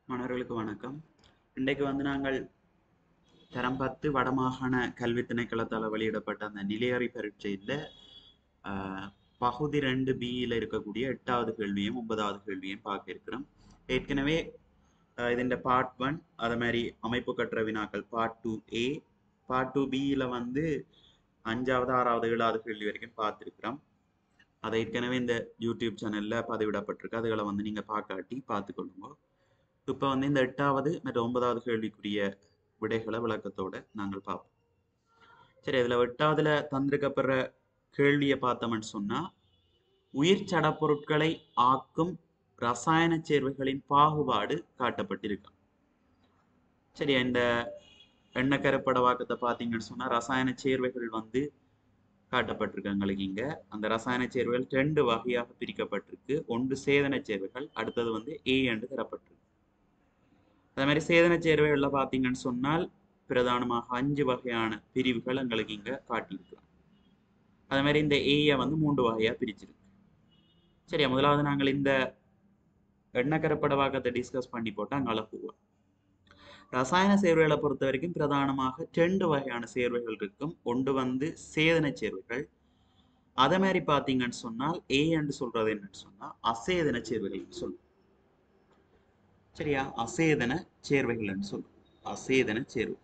மாணவர்களுக்கு வணக்கம். இன்றைக்கு நாங்கள் தரம் 10 வடமாகாண கல்வி திணைக்களத்தால் வெளியிடப்பட்ட அந்த நிலையறி பரீட்சையில் பகுதி 2B இருக்கக்கூடிய 8வது கேள்வியும் 9வது கேள்வியும் பார்க்க இருக்கிறோம். ஏற்கனவே இதன் பார்ட் 1 அது மாதிரி அமைப்பு கற்ற வினாக்கள் பார்ட் 2A பார்ட் 2Bயில் 5வது 6வது 7வது கேள்வி வரைக்கும் பார்த்துருக்கிறோம். அதை ஏற்கனவே இந்த யூடியூப் சேனலில் பதிவிடப்பட்டிருக்கு. அதுகளை நீங்கள் பார்க்காட்டி பார்த்துக்கொள்ளுங்க. இப்போ இந்த 8வது மற்றும் 9வது கேள்விக்குரிய விடைகளை விளக்கத்தோட நாங்கள் பார்ப்போம். சரி, இதில் 8வதுல தந்திருக்கப்படுற கேள்வியை பார்த்தோம்னு சொன்னால், உயிர் சடப்பொருட்களை ஆக்கும் ரசாயன சேர்வைகளின் பாகுபாடு காட்டப்பட்டிருக்கு. சரி, இந்த எண்ணக்கரப்பட வாக்கத்தை பார்த்தீங்கன்னு சொன்னால் ரசாயன சேர்வைகள் காட்டப்பட்டிருக்கு. எங்களுக்கு இங்கே அந்த ரசாயன சேர்வைகள் 2 வகையாக பிரிக்கப்பட்டிருக்கு. ஒன்று சேதன சேர்வைகள், அடுத்தது A என்று தரப்பட்டிருக்கு. அதே மாதிரி சேதன சேர்வைகளில் பார்த்தீங்கன்னு சொன்னால் பிரதானமாக 5 வகையான பிரிவுகள் எங்களுக்கு இங்கே காட்டியிருக்கிறோம். அதே மாதிரி இந்த ஏயை 3 வகையாக பிரிச்சிருக்கு. சரியா, முதலாவது நாங்கள் இந்த எண்ணக்கரப்பட வாக்கத்தை டிஸ்கஸ் பண்ணி போட்டால் அங்கே போவோம். ரசாயன சேர்வைகளை பொறுத்த வரைக்கும் பிரதானமாக 2 வகையான சேர்வைகள் இருக்கும். ஒன்று சேதன சேர்வைகள். அதே மாதிரி பார்த்தீங்கன்னு சொன்னால் ஏ என்று சொல்றது என்னன்னு சொன்னால் அசேதன சேர்வைகள் சொல்லும். சரியா, அசேதன சேர்வைகள் சொல்லும். அசேதன சேர்வை,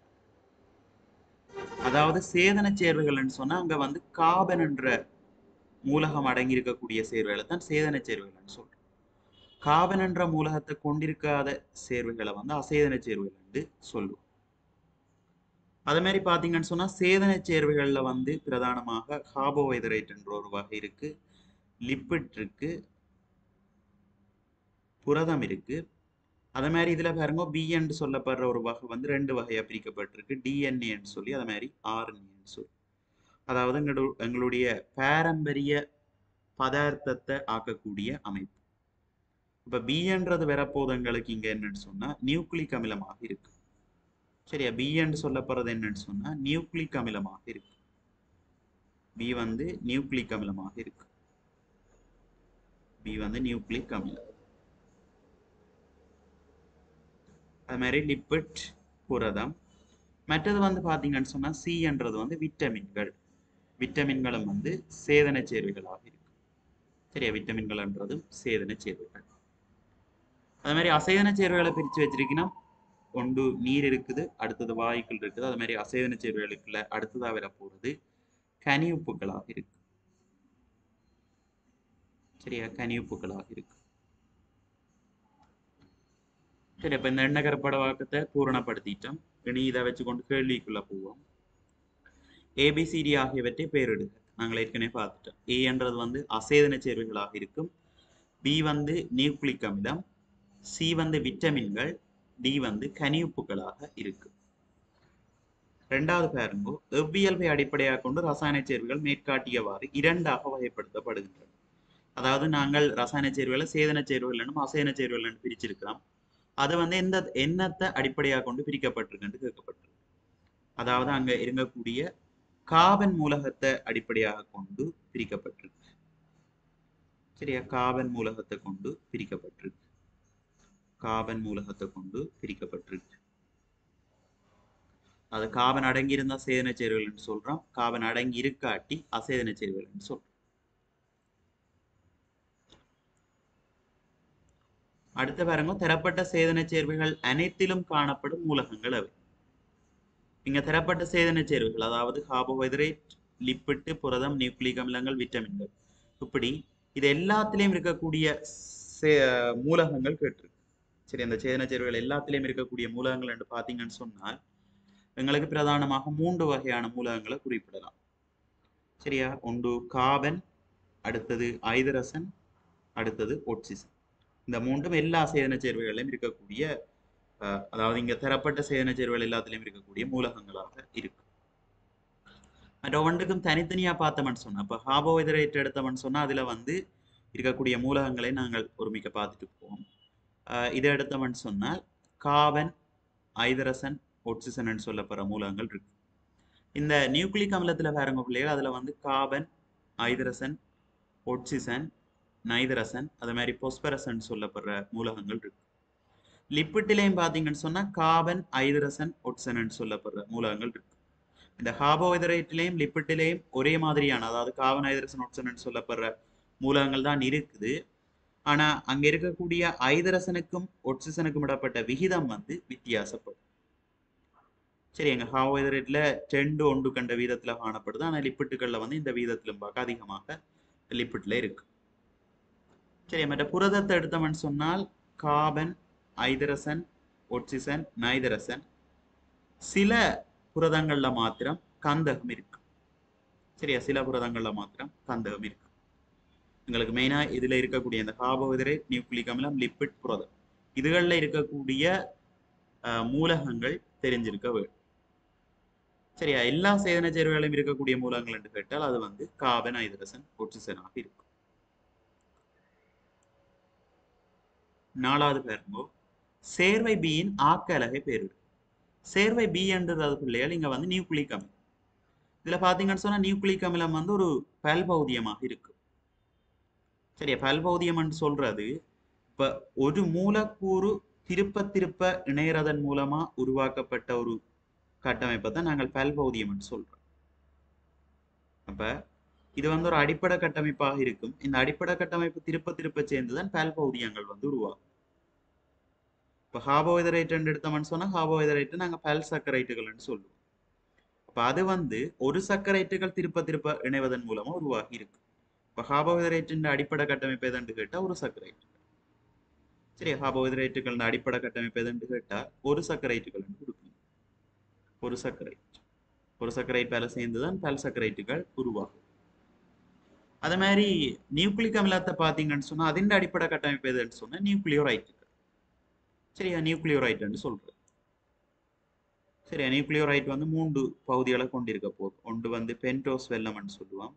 அதாவது சேதன சேர்வைகள் சொன்னா அங்க கார்பன் என்ற மூலகம் அடங்கி இருக்கக்கூடிய சேர்வைகளை தான் சேதன சேர்வைகள் சொல்றோம். கார்பன் என்ற மூலகத்தை கொண்டிருக்காத சேர்வைகளை அசேதன சேர்வைகள் என்று சொல்லுவோம். அதே மாதிரி பாத்தீங்கன்னு சொன்னா சேதன சேர்வைகள்ல பிரதானமாக கார்போஹைட்ரேட் என்ற ஒரு வகை இருக்கு, லிப்பிட் இருக்கு, புரதம் இருக்கு. அதே மாதிரி இதுல பாருங்க பி என்று சொல்லப்படுற ஒரு வகை 2 வகையா பிரிக்கப்பட்டிருக்கு, டிஎன்ஏன்னு சொல்லி, அதே மாதிரி ஆர்என்ஏன்னு சொல்லி. அதாவது எங்களுடைய பாரம்பரிய பதார்த்தத்தை ஆக்கக்கூடிய அமைப்பு. இப்ப பி என்றது வரப்போது எங்களுக்கு இங்க என்னன்னு சொன்னா நியூக்ளிக் அமிலமாக இருக்கு. சரியா, பி என்று சொல்லப்படுறது என்னன்னு சொன்னா நியூக்ளிக் அமிலமாக இருக்கு. பி நியூக்ளிக் அமிலமாக இருக்கு. பி நியூக்ளிக் அமிலம். அது மாதிரி லிப்பிட், புரதம். மற்றது பாத்தீங்கன்னு சொன்னா சி என்றது விட்டமின்கள். விட்டமின்களும் சேதன சேர்வைகளாக இருக்கு. சரியா, விட்டமின்கள் என்றதும் சேதன சேர்வைகள். அது மாதிரி அசேதன சேர்வைகளை பிரித்து வச்சிருக்கணும். ஒன்று நீர் இருக்குது, அடுத்தது வாயுக்கள் இருக்குது. அது மாதிரி அசேதன சேர்வைகளுக்குள்ள அடுத்ததாக வர போறது கனியுப்புகளாக இருக்கு. சரியா, கனியுப்புகளாக இருக்கு. சரி, அப்ப இந்த எண்ணக்கரப்பட வாக்கத்தை பூரணப்படுத்திட்டோம். இனி இதை வச்சுக்கொண்டு கேள்விக்குள்ள போவோம். ஏபிசிடி ஆகியவற்றை பெயரிடுக. நாங்கள் ஏற்கனவே பார்த்துட்டோம். ஏ என்றது அசேதன சேர்வைகளாக இருக்கும், பி நியூக்ளிக் அமிலம், சி விட்டமின்கள், டி கனியுப்புகளாக இருக்கு. 2வது பாருங்கோ, எவ்வியல்பை அடிப்படையாக கொண்டு ரசாயன சேர்வுகள் மேற்காட்டியவாறு 2ஆக வகைப்படுத்தப்படுகின்றன. அதாவது நாங்கள் ரசாயன சேர்வுகளை சேதன சேர்வுகள் என்னும் அசேதன சேர்வுகள் என்று பிரிச்சிருக்கிறோம். அது எந்த எண்ணத்தை அடிப்படையாக கொண்டு பிரிக்கப்பட்டிருக்கு கேட்கப்பட்டிருக்கு. அதாவது அங்க இருக்கக்கூடிய கார்பன் மூலகத்தை அடிப்படையாக கொண்டு பிரிக்கப்பட்டிருக்கு. சரியா, கார்பன் மூலகத்தை கொண்டு பிரிக்கப்பட்டிருக்கு. கார்பன் மூலகத்தை கொண்டு பிரிக்கப்பட்டிருக்கு. அது கார்பன் அடங்கி இருந்தா சேதன சேர்வுகள் சொல்றோம், கார்பன் அடங்கி இருக்காட்டி அசேதன சேர்வுகள் சொல்றோம். அடுத்த பாருங்க, தரப்பட்ட சேதன சேர்வுகள் அனைத்திலும் காணப்படும் மூலகங்கள் அவை. இங்க தரப்பட்ட சேதன சேர்வுகள் அதாவது கார்போஹைட்ரேட், லிப்பிட்டு, புரதம், நியூக்ளிக் அமிலங்கள், விட்டமின்கள், இப்படி இது எல்லாத்திலையும் இருக்கக்கூடிய மூலகங்கள் கேட்டிருக்கு. சரி, அந்த சேதன சேர்வுகள் எல்லாத்திலையும் இருக்கக்கூடிய மூலகங்கள் என்று பார்த்தீங்கன்னு சொன்னால் எங்களுக்கு பிரதானமாக 3 வகையான மூலகங்களை குறிப்பிடலாம். சரியா, ஒன்று கார்பன், அடுத்தது ஐதரசன், அடுத்தது ஒட்சிசன். இந்த 3ம் எல்லா சேதன சேர்வைகளிலும் இருக்கக்கூடிய அதாவது இங்க தரப்பட்ட சேதன சேர்வுகள் எல்லாத்திலையும் இருக்கக்கூடிய மூலகங்களாக இருக்கு. மற்ற ஒன்றுக்கும் தனித்தனியா பார்த்தோம்னு சொன்னா இப்ப கார்போஹைட்ரேட் எடுத்தோம்னு சொன்னா அதுல இருக்கக்கூடிய மூலகங்களை நாங்கள் ஒருமிக்க பார்த்துட்டு போவோம். இதை எடுத்தோம்னு சொன்னால் கார்பன், ஐதரசன், ஒட்சிசன் சொல்லப்படுற மூலகங்கள் இருக்கு. இந்த நியூக்ளிக் அமிலத்துல பாருங்க பிள்ளைகள், அதுல கார்பன், ஐதரசன், ஒட்சிசன், நைதரசன், அது மாதிரி பொஸ்பரசன் சொல்லப்படுற மூலகங்கள் இருக்கு. லிப்பிட்டிலையும் பார்த்தீங்கன்னு சொன்னா கார்பன் ஐதரசன் ஒட்சன் சொல்லப்படுற மூலகங்கள் இருக்கு. இந்த கார்போஹைட்ரேட்லையும் லிப்பிட்டிலையும் ஒரே மாதிரியான, அதாவது கார்பன் ஐதரசன் ஒட்சன் சொல்லப்படுற மூலகங்கள் தான் இருக்குது. ஆனா அங்க இருக்கக்கூடிய ஐதரசனுக்கும் ஒட்சிசனுக்கும் இடப்பட்ட விகிதம் வந்து வித்தியாசப்படும். சரி, எங்க கார்போஹைட்ரேட்ல 2:1 கண்ட வீதத்துல காணப்படுது. ஆனா லிப்பிட்டுகள்ல வந்து இந்த வீதத்திலும் பார்க்க அதிகமாக லிப்பிட்ல இருக்கு. சரி, மற்ற புரதத்தை எடுத்தோம்னு சொன்னால் கார்பன் ஐதரசன் ஒட்சிசன் நைதரசன், சில புரதங்கள்ல மாத்திரம் கந்தகம் இருக்கு. சரியா, சில புரதங்கள்ல மாத்திரம் கந்தகம் இருக்கு. உங்களுக்கு மெயினா இதுல இருக்கக்கூடிய இந்த கார்போஹைட்ரேட், நியூக்ளிக் அமிலம், லிப்பிட், புரதம், இதுகள்ல இருக்கக்கூடிய மூலகங்கள் தெரிஞ்சிருக்க வேண்டும். சரியா, எல்லா சேதன சேர்வுகளிலும் இருக்கக்கூடிய மூலகங்கள் என்று கேட்டால் அது வந்து கார்பன் ஐதரசன் ஒட்சிசனாக இருக்கும். 4வது பாருங்கோ, சேர்வை பியின் ஆக்க அலகை பேரிடு. சேர்வை பி என்றது பிள்ளைகள் இங்க வந்து நியூக்ளிக் அமிலம். இதுல பாத்தீங்கன்னு சொன்னா நியூக்ளிக் அமிலம் வந்து ஒரு பல்பௌதியமாக இருக்கு. சரியா, பல்பௌதியம் சொல்றது இப்ப ஒரு மூலக்கூறு திருப்ப திருப்ப இணையறதன் மூலமா உருவாக்கப்பட்ட ஒரு கட்டமைப்பை தான் நாங்கள் பல்பௌதியம் சொல்றோம். அப்ப இது வந்து ஒரு அடிப்படை கட்டமைப்பாக இருக்கும். இந்த அடிப்படை கட்டமைப்பு திருப்ப திருப்ப சேர்ந்துதான் பல்பௌதியங்கள் வந்து உருவாகும். இப்போ கார்போஹைட்ரேட் எடுத்தோம்னு சொன்னா கார்போஹைட்ரேட் நாங்க பல் சக்கரைட்டுகள்னு சொல்லுவோம். அப்ப அது வந்து ஒரு சக்கரைட்டுகள் திருப்ப திருப்ப இணைவதன் மூலமா உருவாகி இருக்கு. இப்போ கார்போஹைட்ரேட்டின் அடிப்படை கட்டமைப்பு எதுன்னு கேட்டா ஒரு சக்கரைட்டு. சரி, கார்போஹைட்ரேட்டுகள் அடிப்படை கட்டமைப்பு எதுன்னு கேட்டா ஒரு சக்கரைட்டுகள் கொடுக்கணும். ஒரு சக்கரைட், ஒரு சக்கரைட் வேலை சேர்ந்துதான் பல் சக்கரைட்டுகள் உருவாகும். அதே மாதிரி நியூக்ளிக் அமிலத்தை பார்த்தீங்கன்னு சொன்னா அதின் அடிப்படை கட்டமைப்பு எதுன்னு சொன்னா நியூக்ளியோரைட்டுகள். சரியா, நியூக்ளியோரைட்னு சொல்றோம். சரியா, நியூக்ளியோரைட் வந்து 3 பகுதிகளை கொண்டிருக்க போகுது. ஒன்று வந்து பென்டோஸ் வெல்லம்னு சொல்லுவோம்.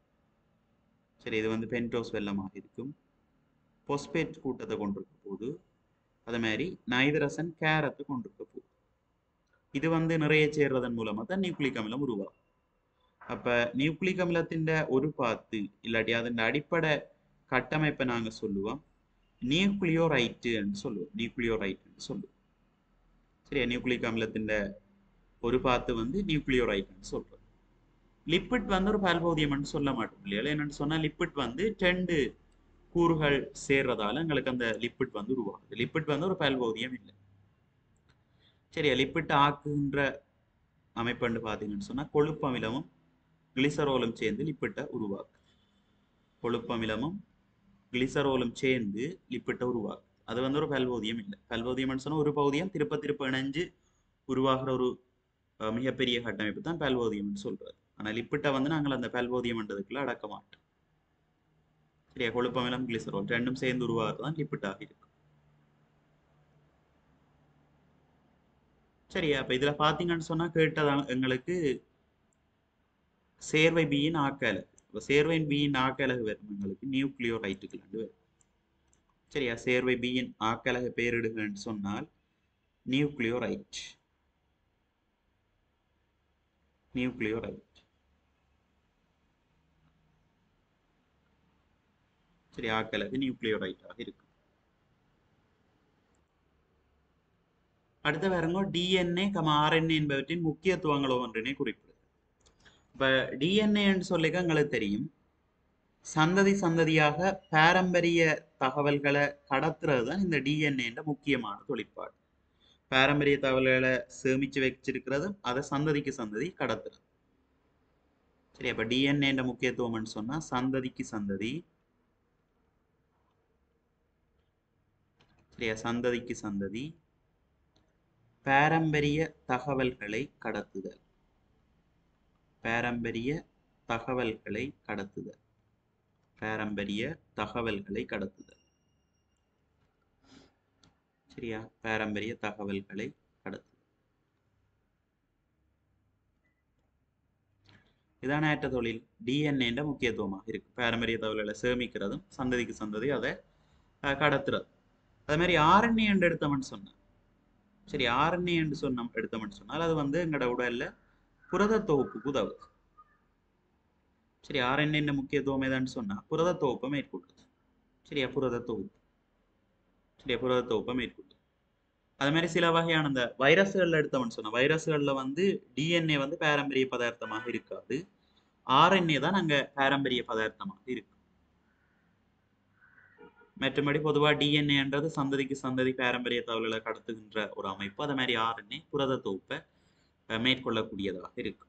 சரி, இது வந்து பென்டோஸ் வெல்லமாக இருக்கும். பொஸ்பேட் கூட்டத்தை கொண்டிருக்க போகுது. அதே மாதிரி நைதரசன் கேரத்தை கொண்டிருக்க போகுது. இது வந்து நிறைய சேர்றதன் மூலமா தான் நியூக்ளிக் அமிலம் உருவாகும். அப்ப நியூக்ளிக் அமிலத்தின் ஒரு பாத்து இல்லாட்டி அதன் அடிப்படை கட்டமைப்பை நாங்க சொல்லுவோம் நியூக்ளியோரைட்டுன்னு சொல்லுவோம். நியூக்ளியோரைட்டுன்னு சொல்லுவோம். சரியா, நியூக்ளிக் அமிலத்தின் ஒரு பாத்து வந்து நியூக்ளியோரைட்டுன்னு சொல்றோம். லிப்பிட் வந்து ஒரு பல்பௌதியம்னு சொல்ல மாட்டோம் இல்லையா. என்னன்னு சொன்னா லிப்பிட் வந்து 2 கூறுகள் சேர்றதால எங்களுக்கு அந்த லிப்பிட் வந்து உருவாகுது. லிப்பிட் வந்து ஒரு பல்பௌதியம் இல்லை. சரியா, லிப்பிட் ஆக்குகின்ற அமைப்புன்னு பார்த்தீங்கன்னு சொன்னா கொழுப்பு அமிலமும் கிளிசரோலும் சேர்ந்து லிப்பிட்டை உருவாக்கு. கொழுப்பு அமிலமும் கிளிசரோலும் சேர்ந்து லிப்பிட்டை உருவாக்கு. அது வந்து ஒரு பல்பௌதியம் இல்லை. பல்பௌதியம்னு சொன்னா ஒரு பௌதியம் திருப்ப திருப்ப இணைஞ்சு உருவாகிற ஒரு மிகப்பெரிய கட்டமைப்பு தான் பல்பௌதியம்னு சொல்றாரு. ஆனா லிப்பிட்டை வந்து நாங்கள் அந்த பல்பௌதியம்ன்றதுக்குள்ள அடக்க மாட்டோம். சரியா, கொழுப்பு அமிலம் கிளிசரோல் ரெண்டும் சேர்ந்து உருவாகிறது தான் லிப்பிட்டாக இருக்கும். சரியா, அப்ப இதுல பாத்தீங்கன்னு சொன்னா கேட்டதான் எங்களுக்கு சேர்வை பியின் ஆக்கலகு. இப்போ சேர்வை பியின் ஆக்கலகு வரும் எங்களுக்கு நியூக்ளியோரைட்டுகள் வரும். சரியா, சேர்வை பியின் ஆக்கலகு பேரிடுகள்னு சொன்னால் நியூக்ளியோரைட். நியூக்ளியோரைட். சரி, ஆக்கலகு நியூக்ளியோரைட்டாக இருக்கும். அடுத்த பாருங்க, டிஎன்ஏ ஆர்என்ஏ என்பவற்றின் முக்கியத்துவங்களோ ஒன்றினை குறிப்பிடுது. இப்ப டிஎன்ஏன்னு சொல்லிக்க எங்களுக்கு தெரியும் சந்ததி சந்ததியாக பாரம்பரிய தகவல்களை கடத்துறது தான் இந்த டிஎன்ஏன்ற முக்கியமான தொழிற்பாடு. பாரம்பரிய தகவல்களை சேமிச்சு வச்சிருக்கிறதும் அதை சந்ததிக்கு சந்ததி கடத்துறது. சரி, அப்ப டிஎன்ஏன்ற முக்கியத்துவம்னு சொன்னா சந்ததிக்கு சந்ததி. சரியா, சந்ததிக்கு சந்ததி பாரம்பரிய தகவல்களை கடத்துதல். பாரம்பரிய தகவல்களை கடத்துதல். பாரம்பரிய தகவல்களை கடத்துதல். சரியா, பாரம்பரிய தகவல்களை கடத்துதல். இதான ஏற்ற தொழில் டிஎன்ஏன்ற முக்கியத்துவமாக இருக்கு. பாரம்பரிய தகவல்களை சேமிக்கிறதும் சந்ததிக்கு சந்ததி அதை கடத்துறது. அதே மாதிரி ஆர்என்ஏ என்று எடுத்தோம்னு சொன்னேன். சரி, ஆர்என்ஏ என்று எடுத்தோம்னு சொன்னால் அது வந்து எங்களோட உடல்ல புரத தொகுப்புக்கு உதவுது. சரி, ஆர்என்ஏ முக்கியத்துவம் எதான்னு சொன்னா புரத தொகுப்பை மேற்கொள்ளுது. சரியா, புரத தொகுப்பு. சரியா, புரத தொகுப்பை மேற்கொள்ளுது. அது மாதிரி சில வகையான இந்த வைரஸ்கள்ல எடுத்தோம்னு சொன்னா வைரஸ்கள்ல வந்து டிஎன்ஏ வந்து பாரம்பரிய பதார்த்தமாக இருக்காது. ஆர்என்ஏ தான் அங்க பாரம்பரிய பதார்த்தமாக இருக்கு. மற்றபடி பொதுவாக டிஎன்ஏன்றது சந்ததிக்கு சந்ததி பாரம்பரிய தகவல்களை கடத்துகின்ற ஒரு அமைப்பு. அதே மாதிரி ஆர்என்ஏ புரத தொகுப்பை மேற்கொள்ளக்கூடியதாக இருக்கு.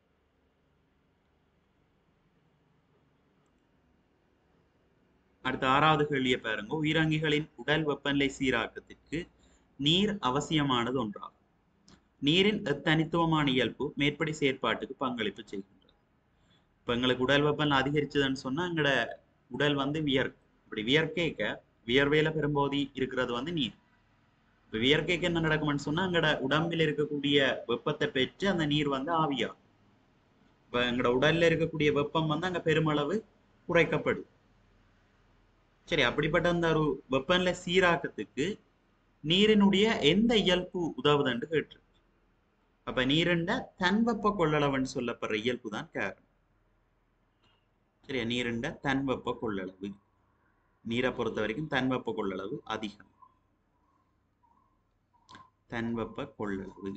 அடுத்த 6வது கேள்வியை பாருங்க. உயிரங்கிகளின் உடல் வெப்பநிலை சீராக்கத்திற்கு நீர் அவசியமானது ஒன்றாகும். நீரின் தனித்துவமான இயல்பு மேற்படி செயற்பாட்டுக்கு பங்களிப்பு செய்கின்றது. இப்போ எங்களுக்கு உடல் வெப்பநிலை அதிகரிச்சதுன்னு சொன்னா எங்களோட உடல் வந்து வியர்க்கும். இப்படி வியர்க்கைக்க வியர்வையில பெரும்போதி இருக்கிறது வந்து நீர். இப்போ வியர்க்கைக்கு என்ன நடக்கும்னு சொன்னா எங்களோட உடம்பில் இருக்கக்கூடிய வெப்பத்தை பெற்று அந்த நீர் வந்து ஆவியாகும். இப்போ எங்களோட உடல்ல இருக்கக்கூடிய வெப்பம் வந்து அங்க பெருமளவு குறைக்கப்படுது. சரி, அப்படிப்பட்ட அந்த ஒரு வெப்பநிலை சீராக்கத்துக்கு நீரினுடைய எந்த இயல்பு உதவுதுன்னு கேட்டு. அப்ப நீரிண்ட தன்வெப்ப கொள்ளளவுன்னு சொல்லப்படுற இயல்பு தான் காரணம். சரியா, நீரிண்ட தன்வெப்ப கொள்ளளவு. நீரை பொறுத்த வரைக்கும் தன்வெப்ப கொள்ளளவு அதிகம். தன்வெப்ப கொள்ளளவு.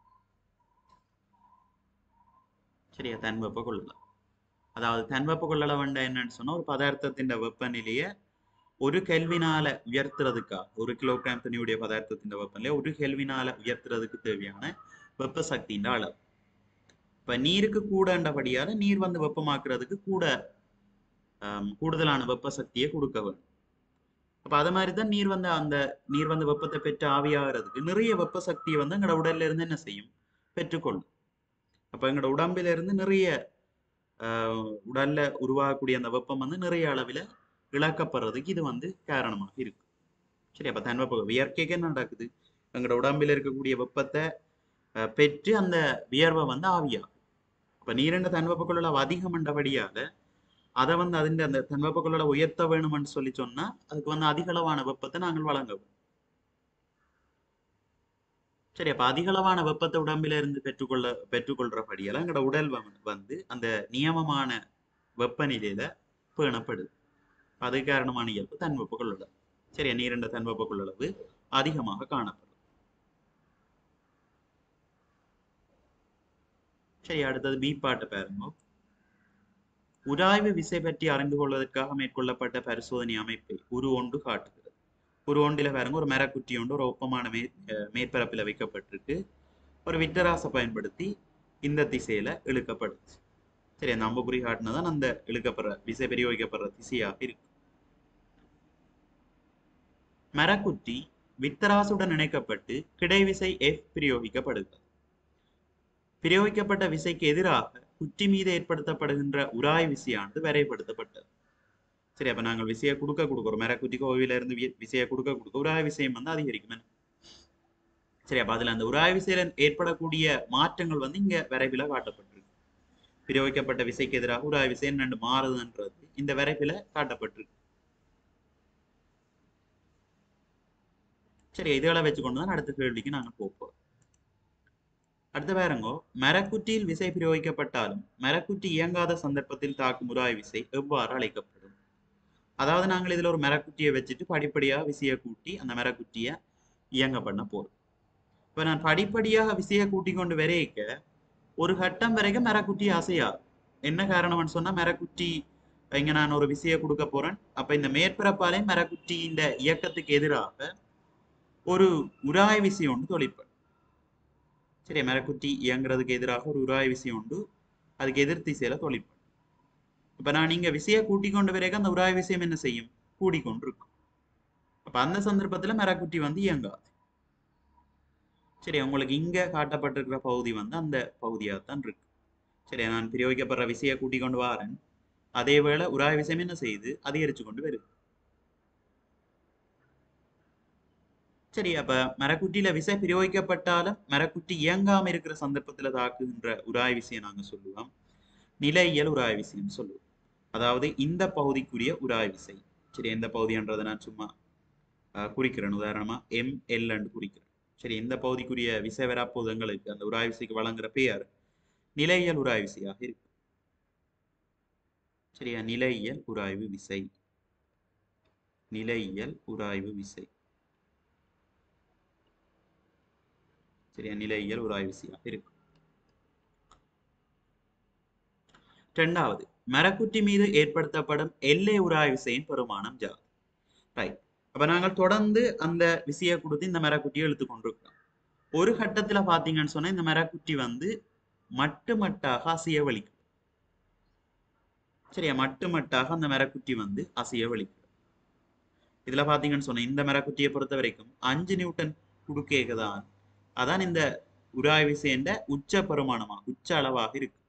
சரியா, தன்வெப்ப கொள்ளளவு. அதாவது தன்வெப்ப கொள்ளளவு என்னன்னு சொன்னா ஒரு பதார்த்தத்தின் வெப்பநிலையை 1 கெல்வினால உயர்த்துறதுக்காக 1 கிலோகிராம் தண்ணியுடைய பதார்த்தத்தின் வெப்பநிலையை 1 கெல்வினால உயர்த்துறதுக்கு தேவையான வெப்ப சக்தியின் அளவு. இப்ப நீருக்கு கூடன்றபடியால நீர் வந்து வெப்பமாக்குறதுக்கு கூடுதலான வெப்ப சக்தியை கொடுக்க வேண்டும். அப்ப அது மாதிரி தான் நீர் வந்து வெப்பத்தை பெற்று ஆவியாகிறதுக்கு நிறைய வெப்ப சக்தியை வந்து எங்களோட உடல்ல இருந்து என்ன செய்யும், பெற்றுக்கொள்ளும். அப்ப எங்களோட உடம்பில இருந்து நிறைய உடல்ல உருவாகக்கூடிய அந்த வெப்பம் வந்து நிறைய அளவில் இழக்கப்படுறதுக்கு இது வந்து காரணமாக இருக்கு. சரி, அப்ப தன்வெப்ப வியர்க்கைக்கு என்ன நடக்குது, எங்களோட உடம்பில் இருக்கக்கூடிய வெப்பத்தை பெற்று அந்த வியர்வை வந்து ஆவியாகும். அப்ப நீரின் தன்வெப்ப கொள்ளளவு அதிகம் என்றபடியால அதை வந்து அந்த தன்வெப்ப கொள்ளளவை உயர்த்த வேணும்னு சொல்லி சொன்னா அதுக்கு வந்து அதிகளவான வெப்பத்தை நாங்கள் வழங்கவும். சரி, அப்ப அதிகளவான வெப்பத்தை உடம்பில இருந்து பெற்றுக்கொள்றபடியால எங்களோட உடல் வந்து அந்த நியமமான வெப்பநிலையில பேணப்படுது. அது காரணமான இயல்பு தன்வெப்ப கொள்ளளவு. சரியா, நீரின் தன்வெப்ப கொள்ளளவு அதிகமாக காணப்படும். சரி, அடுத்தது பி பாட்டு பாருங்க. உராய்வு விசை பற்றி அறிந்து கொள்வதற்காக மேற்கொள்ளப்பட்ட பரிசோதனை அமைப்பை உரு ஒன்று காட்டுகிறது. ஒரு ஒன்றில பாருங்க, ஒரு மரக்குட்டி ஒன்று ஒரு ஒப்பமான மேற்பரப்பில் வைக்கப்பட்டிருக்கு. ஒரு விட்டராசை பயன்படுத்தி இந்த திசையில இழுக்கப்படுது. சரி, அந்த அம்புக்குறி காட்டினதான் அந்த இழுக்கப்படுற விசை பிரயோகிக்கப்படுற திசையாக இருக்கு. மரக்குட்டி வித்தராசுடன் இணைக்கப்பட்டு கிடைவிசை F பிரயோகிக்கப்படுகிறது. பிரயோகிக்கப்பட்ட விசைக்கு எதிராக குட்டி மீது ஏற்படுத்தப்படுகின்ற உராய் விசையானது வரைப்படுத்தப்பட்டது. சரி, அப்ப நாங்கள் விசையை கொடுக்குறோம் மரக்குட்டிக்கு ஓவியில இருந்து விசையை கொடுக்க உராய் விசையம் வந்து அதிகரிக்கும். சரி, அப்ப அதுல அந்த உராய் விசையில ஏற்படக்கூடிய மாற்றங்கள் வந்து இங்க வரைவில காட்டப்பட்டிருக்கு. பிரயோகிக்கப்பட்ட விசைக்கு எதிராக உராய் விசை என்னென்று மாறுதுன்றது இந்த வரைவில காட்டப்பட்டிருக்கு. சரி, இதுகளை வச்சுக்கொண்டுதான் அடுத்த கேள்விக்கு நாங்க போப்போம். அடுத்த பாருங்கோ, மரக்குற்றியில் விசை பிரயோகிக்கப்பட்டாலும் மரக்குற்றி இயங்காத சந்தர்ப்பத்தில் தாக்கும் உராய் விசை எவ்வாறு அழைக்கப்படும்? அதாவது நாங்கள் இதுல ஒரு மரக்குற்றியை வச்சுட்டு படிப்படியாக விசையை கூட்டி அந்த மரக்குற்றியை இயங்க பண்ண போறோம். இப்ப நான் படிப்படியாக விசையை கூட்டி கொண்டு வரைக்க ஒரு கட்டம் வரைக்கும் மரக்குற்றி அசையாது. என்ன காரணம்னு சொன்னா மரக்குற்றி இங்க நான் ஒரு விசையை கொடுக்க போறேன். அப்ப இந்த மேற்பரப்பாலே மரக்குற்றி இந்த இயக்கத்துக்கு எதிராக ஒரு உராய் விசை ஒன்று தொழிற்படும். சரி, மரக்குற்றி இயங்குறதுக்கு எதிராக ஒரு உராய் விசை உண்டு, அதுக்கு எதிர் திசையில தொழிற்படும். இப்ப நான் இங்க விசையை கூட்டிக் கொண்டு வரைக்கும் அந்த உராய் விசையம் என்ன செய்யும், கூடிக்கொண்டிருக்கும். அப்ப அந்த சந்தர்ப்பத்துல மரக்குற்றி வந்து இயங்காது. சரி, உங்களுக்கு இங்க காட்டப்பட்டிருக்கிற பகுதி வந்து அந்த பகுதியாகத்தான் இருக்கு. சரி, நான் பிரயோகிக்கப்படுற விசையை கூட்டிக் கொண்டு வாரேன், அதே வேளை உராய் விசையம் என்ன செய்யுது, அதிகரிச்சு கொண்டு வருது. சரி, அப்ப மரக்குட்டியில விசை பிரயோகிக்கப்பட்டாலும் மரக்குட்டி இயங்காம இருக்கிற சந்தர்ப்பத்துல தாக்குகின்ற உராய் விசையை நாங்க சொல்லுவோம் நிலையியல் உராய் விசைன்னு சொல்லுவோம். அதாவது இந்த பகுதிக்குரிய உராய் விசை. சரி, எந்த பகுதின்றதை நான் சும்மா குறிக்கிறேன். உதாரணமா ML குறிக்கிறேன். சரி, இந்த பகுதிக்குரிய விசை வரப்போது எங்களுக்கு அந்த உராய் விசைக்கு வழங்குற பெயர் நிலையியல் உராய் விசையாக இருக்கு. சரியா, நிலையியல் உராய்வு விசை. நிலையியல் உராய்வு விசை. சரியா, நிலையியல் உராய்வு விசையாக இருக்கும். இரண்டாவது, மரக்குற்றி மீது ஏற்படுத்தப்படும் எல்லை உராய்வு விசையின் பெருமானம் யாது? ரைட். அப்ப நாங்கள் தொடர்ந்து அந்த விசையை கொடுத்து இந்த மரக்குட்டியை இழுத்து கொண்டிருக்கிறோம். ஒரு கட்டத்துல பாத்தீங்கன்னு சொன்னா இந்த மரக்குட்டி வந்து மட்டு மட்டாக அசைய வலிக்கும். சரியா, மட்டு மட்டாக அந்த மரக்குட்டி வந்து அசைய வலிக்கும். இதுல பாத்தீங்கன்னு சொன்னா இந்த மரக்குட்டியை பொறுத்த வரைக்கும் 5 நியூட்டன் குடுக்கேகதான் அதான் இந்த உராய்வு விசையின் உச்ச பெருமானமா உச்ச அளவாக இருக்கு.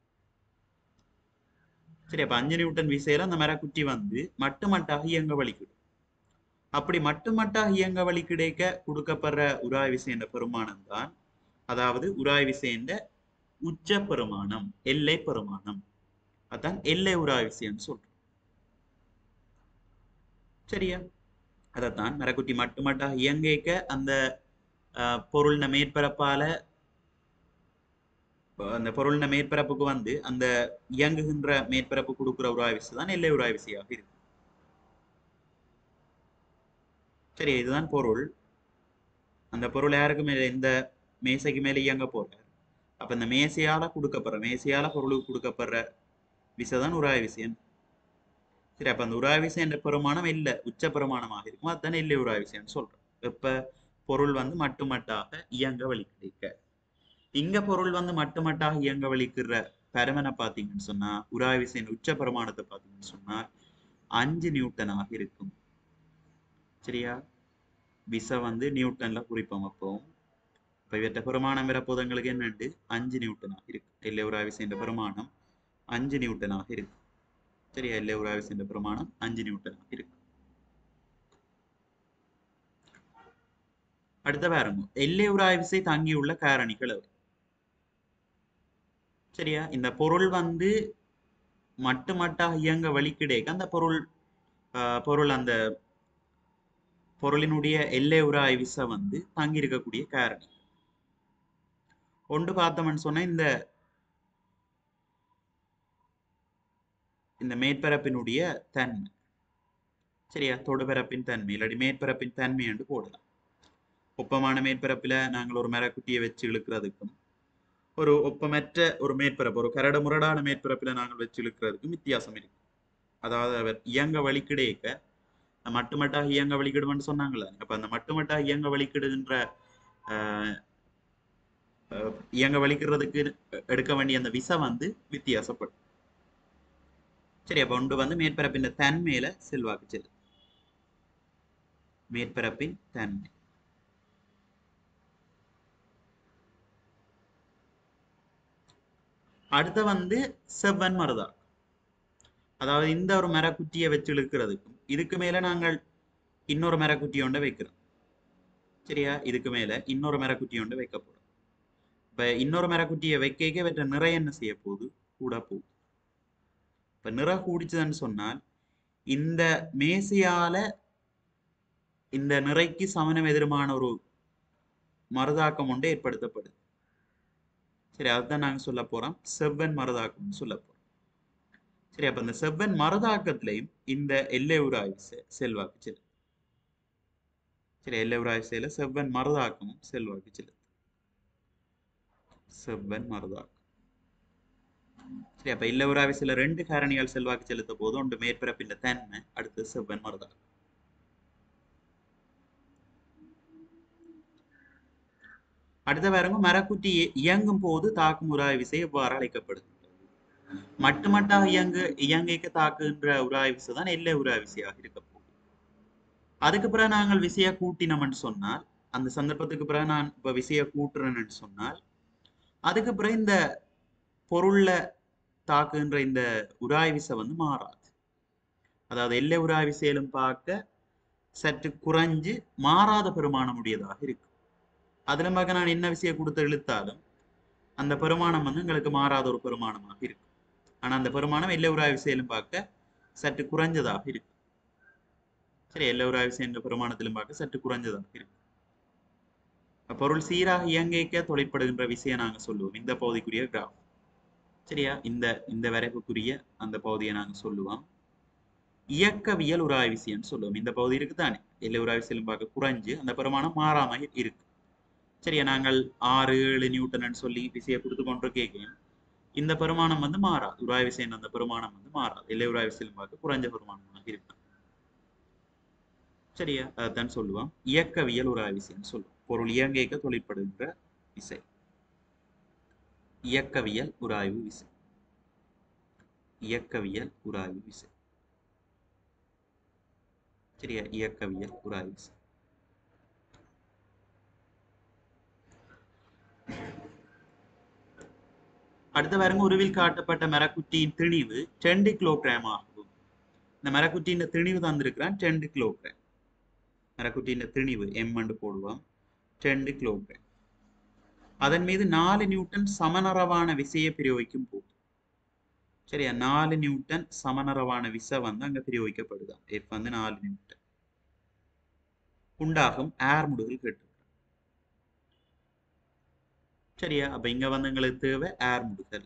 சரி, அப்ப 5 நியூட்டன் விசையில அந்த மரக்குட்டி வந்து மட்டு மட்டாக இயங்க வலிக்குது. அப்படி மட்டு மட்டாக இயங்க வழி கிடைக்க கொடுக்கப்படுற உராய்வு விசையின் பெருமானம் தான், அதாவது உராய்வு விசையின் உச்ச பெருமானம், எல்லை பெருமானம். அதான் எல்லை உராய்வு விசைன்னு சொல்றோம். சரியா, அதைத்தான் மரக்குட்டி மட்டு மட்டாக இயங்கிக்க அந்த பொருள்ன மேற்பரப்பால அந்த பொருள்ன மேற்பரப்புக்கு வந்து அந்த இயங்குகின்ற மேற்பரப்பு கொடுக்குற உராய்வு விசை தான் எல்லை உராய்வு விசையாக இருக்கு. சரி, இதுதான் பொருள். அந்த பொருள் யாருக்கு மேல, இந்த மேசைக்கு மேல இயங்க போறார். அப்ப இந்த மேசையால பொருளுக்கு கொடுக்கப்படுற விசைதான் உராய்வு விசை. சரி, அப்ப அந்த உராய்வு விசை என்ற பெருமானம் இல்ல உச்ச பெருமானமாக இருக்கும். அதுதானே இல்லை உராய்வு விசைன்னு சொல்றோம். இப்ப பொருள் வந்து மட்டுமட்டாக இயங்க வழி கிடைக்க. இங்க பொருள் வந்து மட்டுமட்டாக இயங்க வலிக்கிற பருமனை பாத்தீங்கன்னு சொன்னா உராய்வு விசையின் உச்ச பெருமானத்தை பாத்தீங்கன்னு சொன்னா 5 நியூட்டனாக இருக்கும். சரியா, விசை வந்து நியூட்டன்ல குறிப்போம். அப்போ இப்ப இவற்ற பெருமானம் வரப்போது எங்களுக்கு என்னண்டு 5 நியூட்டனாக இருக்கு. எல்லை உராய்வு விசையின் பெருமானம் 5 நியூட்டனாக இருக்கு. சரியா, எல்லை உராய்வு விசையின் பெருமானம் 5 நியூட்டனாக இருக்கு. அடுத்த பாருங்க, எல்லை உராய்வு விசை தங்கியுள்ள காரணிகள் அவை. சரியா, இந்த பொருள் வந்து மட்டுமட்டாக இயங்க வழி கிடைக்க அந்த பொருள் அந்த பொருளினுடைய எல்லை உராய்வு விசை வந்து தங்கி இருக்கக்கூடிய காரணி ஒன்று பார்த்தோம்னு சொன்னா இந்த மேற்பரப்பினுடைய தன்மை. சரியா, தொடுபரப்பின் தன்மை இல்லாட்டி மேற்பரப்பின் தன்மை என்று போடலாம். ஒப்பமான மேற்பரப்பில நாங்கள் ஒரு மரக்குட்டியை வச்சு இழுக்கிறதுக்கும் ஒரு ஒப்பமற்ற ஒரு மேற்பரப்பு, ஒரு கரடு முரடான மேற்பரப்பில நாங்கள் வச்சு இழுக்கிறதுக்கும் வித்தியாசம் இருக்கு. அதாவது அவர் இயங்க வழி கிடைக்க மட்டுமட்டாக இயங்க வழிகிடுவோம்னு சொன்னாங்களே, அப்ப அந்த மட்டுமட்டாக இயங்க வழிகிடுகின்ற இயங்க வலிக்கிறதுக்கு எடுக்க வேண்டிய அந்த விசை வந்து வித்தியாசப்படும். சரி, அப்ப ஒன்று வந்து மேற்பரப்பின் தன்மையில செல்வாக்கு செலுத்து. மேற்பரப்பின் தன்மை. அடுத்த வந்து செவ்வன் மருதாக்கம். அதாவது இந்த ஒரு மரக்குட்டியை வச்சு இழுக்கிறதுக்கும் இதுக்கு மேல நாங்கள் இன்னொரு மரக்குட்டி ஒன்றை வைக்கிறோம். சரியா, இதுக்கு மேல இன்னொரு மரக்குட்டி ஒன்றை வைக்க போறோம். இப்ப இன்னொரு மரக்குட்டியை வைக்க வெற்ற நிறை என்ன செய்ய போகுது, கூட போகுது. இப்ப நிறை கூடிச்சதுன்னு சொன்னால் இந்த மேசையால இந்த நிறைக்கு சமணம் எதிரமான ஒரு மருதாக்கம் ஒன்று ஏற்படுத்தப்படுது. சரி, அதுதான் நாங்க சொல்ல போறோம் செவ்வன் மருதாக்கம் சொல்ல போறோம். சரி, அப்ப இந்த செவ்வன் மருதாக்கத்திலையும் இந்த எல்லை உராய்வு செல்வாக்கு செலுத்து. சரி, எல்லை உராய்வு செய்யல செவ்வன் மருதாக்கமும் செல்வாக்கு செலுத்து. செவ்வன் மருதாக்கம். சரி, அப்ப எல்லை உராய்வு சில 2 காரணிகள் செல்வாக்கு செலுத்த போது ஒன்று மேற்பரப்பின் தன்மை, அடுத்து செவ்வன் மருதாக்கம். அடுத்த பாருங்க, மரக்குட்டி இயங்கும் போது தாக்கும் உராய்வு விசை எவ்வாறு அழைக்கப்படுது? மட்டுமட்டாக இயங்கிக்க தாக்குகின்ற உராய்வு விசை தான் எல்லை உராய்வு விசையாக இருக்க போகுது. அதுக்கு பிறகு நாங்கள் விசையை கூட்டினோம்னு சொன்னால், அந்த சந்தர்ப்பத்துக்கு பிறகு நான் இப்ப விசையை கூட்டுறேன்னு சொன்னால் அதுக்கு பிறகு இந்த பொருள்ல தாக்குகின்ற இந்த உராய்வு விசை வந்து மாறாது. அதாவது எல்லை உராய்வு விசையிலும் பார்க்க சற்று குறைஞ்சு மாறாத பெருமானம் உடையதாக இருக்கு. அதுல பார்க்க நான் என்ன விசையை கொடுத்து இழுத்தாலும் அந்த பெருமானம் வந்து எங்களுக்கு மாறாத ஒரு பெருமானமாக இருக்கு. ஆனா அந்த பெருமானம் எல்லை உராய்வு விசையிலும் பார்க்க சற்று குறைஞ்சதாக இருக்கு. சரி, எல்லை உராய்வு விசை என்ற பெருமானத்திலும் பார்க்க சற்று குறைஞ்சதாக இருக்கு. பொருள் சீராக இயங்கிக்க தொழிற்படுகின்ற விசையை நாங்க சொல்லுவோம் இந்த பகுதிக்குரிய கிராஃப். சரியா, இந்த வரைவுக்குரிய அந்த பகுதியை நாங்க சொல்லுவோம் இயக்கவியல் உராய்வு விசைன்னு சொல்லுவோம். இந்த பகுதி இருக்குதானே, எல்லை உராய்வு விசையிலும் பார்க்க குறைஞ்சு அந்த பெருமானம் மாறாம இருக்கு. சரியா, நாங்கள் 6-7 நியூட்டன் சொல்லி விசையை கொடுத்து கொண்டு கேட்கணும். இந்த பெருமானம் வந்து மாறாது, உராய் விசையின் அந்த பெருமானம் வந்து மாறாது. எல்லை உராய் விசையில் பார்க்க குறைஞ்ச பெருமானமாக இருக்கும். சரியா, அதான் சொல்லுவோம் இயக்கவியல் உராய் விசைன்னு சொல்லுவோம். பொருள் இயங்கிக்க தொழிற்படுகின்ற விசை இயக்கவியல் உராய்வு விசை. இயக்கவியல் உராய்வு விசை. சரியா, இயக்கவியல் உராய்வு விசை. அடுத்த பாருங்க, உருவில் காட்டப்பட்ட மரக்குட்டியின் திணிவு 10 கிலோகிராம் ஆகும். இந்த மரக்குட்டியின் திணிவு தந்திருக்கிறான் 10 கிலோகிராம். மரக்குட்டியின் திணிவு எம் போடுவோம் 10 கிலோகிராம். அதன் மீது 4 நியூட்டன் சமனரவான விசையை பிரயோகிக்கும் போது, சரியா, 4 நியூட்டன் சமனரவான விசை வந்து அங்க பிரயோகிக்கப்படுதான். எஃப் வந்து 4 நியூட்டன் உண்டாகும் ஏர் முடுகல் கேட்டு. சரியா, அப்ப இங்க வந்து எங்களுக்கு தேவை ஏர் முடுகல்.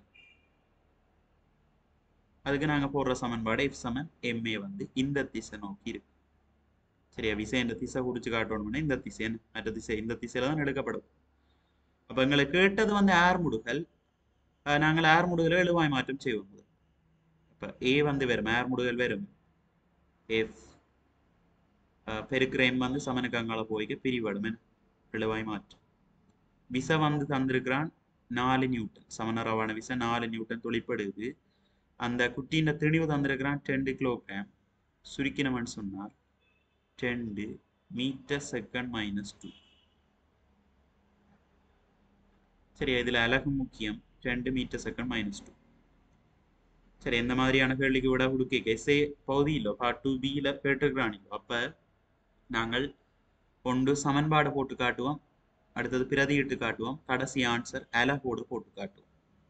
அதுக்கு நாங்க போடுற சமன்பாடு எஃப் சமன் எம்ஏ வந்து இந்த திசை நோக்கி இருக்கு. சரியா, விசை இந்த திசை குறிச்சு காட்டணும்னா இந்த திசை, மற்ற திசை இந்த திசையில தான் எடுக்கப்படும். அப்ப எங்களுக்கு கேட்டது வந்து ஏர் முடுகல். நாங்கள் ஏர் முடுகலை எழுவாய் மாற்றம் செய்வோம். இப்ப ஏ வந்து வெறும் ஏர் முடுகல் வெறும் எஃப் பெருக்கிற எம் வந்து சமனுக்கு அங்கால போய்க்கு பிரிவடும் எழுவாய் மாற்றம். விசை வந்து தந்திருக்கிறான் 4 நியூட்டன் சமனரவான விசை 4 நியூட்டன் தொழிற்படுது. அந்த குட்டியின் திணிவு தந்திருக்கிறான் 10 கிலோகிராம். சுருக்கினவன் சொன்னார் 10 மீட்டர் செகண்ட் -2. சரி, இதுல அலகு முக்கியம். 10 மீட்டர் செகண்ட் -2. சரி, எந்த மாதிரியான கேள்விக்கு விட கொடுக்க எஸ்ஏ பகுதியிலோ பார்ட் 2B கேட்டுக்கிறானிலோ அப்ப நாங்கள் ஒன்று சமன்பாடு போட்டு காட்டுவோம், அடுத்தது பிரதியிட்டு காட்டுவோம், கடைசி ஆன்சர் அலகோடு போட்டு காட்டுவோம்.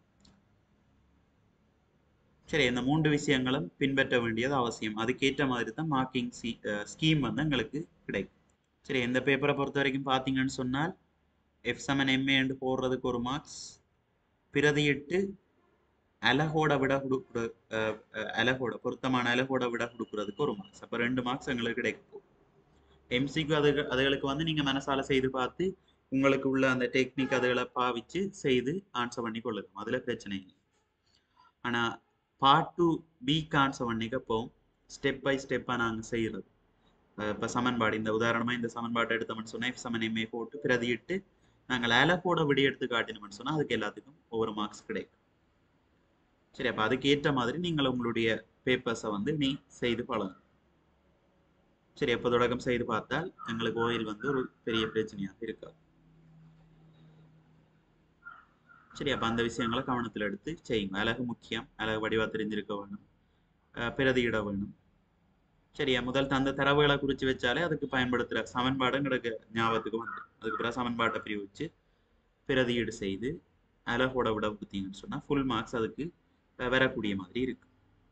சரி, இந்த 3 விஷயங்களும் பின்பற்ற வேண்டியது அவசியம். அதுக்கேற்ற மாதிரி தான் மார்க்கிங் ஸ்கீம் வந்து எங்களுக்கு கிடைக்கும். சரி, இந்த பேப்பரை பொறுத்த வரைக்கும் பார்த்தீங்கன்னு சொன்னால் எஃப் சமன் எம்ஏ என்று போடுறதுக்கு ஒரு மார்க்ஸ், பிரதியிட்டு அலகோட விட அலகோட பொருத்தமான அலகோட விட கொடுக்கறதுக்கு ஒரு மார்க்ஸ். அப்ப 2 மார்க்ஸ் எங்களுக்கு கிடைக்கும். எம்சிக்கு அதுகளுக்கு வந்து நீங்க மனசால செய்து பார்த்து உங்களுக்கு உள்ள அந்த டெக்னிக் அதுகளை பாவிச்சு செய்து ஆன்சர் பண்ணி கொள்ளலாம், அதுல பிரச்சனை இல்லை. ஆனா பார்ட் 2B ஆன்சர் பண்ணிக்கப்போ ஸ்டெப் பை ஸ்டெப்பா நாங்க செய்யறது. இப்ப சமன்பாடு இந்த உதாரணமா இந்த சமன்பாட்டை எடுத்தோம்னு சொன்னா எஃப் சமன் எம்ஏ போட்டு பிரதியிட்டு நாங்கள் அலகோட விடி எடுத்து காட்டினோம்னு சொன்னா அதுக்கு எல்லாத்துக்கும் ஒவ்வொரு மார்க்ஸ் கிடைக்கும். சரி, அப்ப அதுக்கு ஏற்ற மாதிரி நீங்கள் உங்களுடைய பேப்பர்ஸை வந்து நீ செய்து பழகும். சரி, எப்போ தொடக்கம் செய்து பார்த்தால் எங்களுக்கு ஓயில் வந்து ஒரு பெரிய பிரச்சனையாக இருக்காது. சரி, அப்ப அந்த விஷயங்களை கவனத்தில் எடுத்து செய்யுங்க. அழகு முக்கியம், அழகு வடிவா தெரிஞ்சிருக்க வேணும், பிரதியிட வேணும். சரியா, முதல் தந்த தரவுகளை குறிச்சு வச்சாலே அதுக்கு பயன்படுத்துற சமன்பாடும் கிடக்கு ஞாபகத்துக்கு வந்து அதுக்கு பிறகு சமன்பாட்டை பிரிவிச்சு பிரதியீடு செய்து அலகோட விட கொடுத்தீங்கன்னு சொன்னா ஃபுல் மார்க்ஸ் அதுக்கு வரக்கூடிய மாதிரி இருக்கு.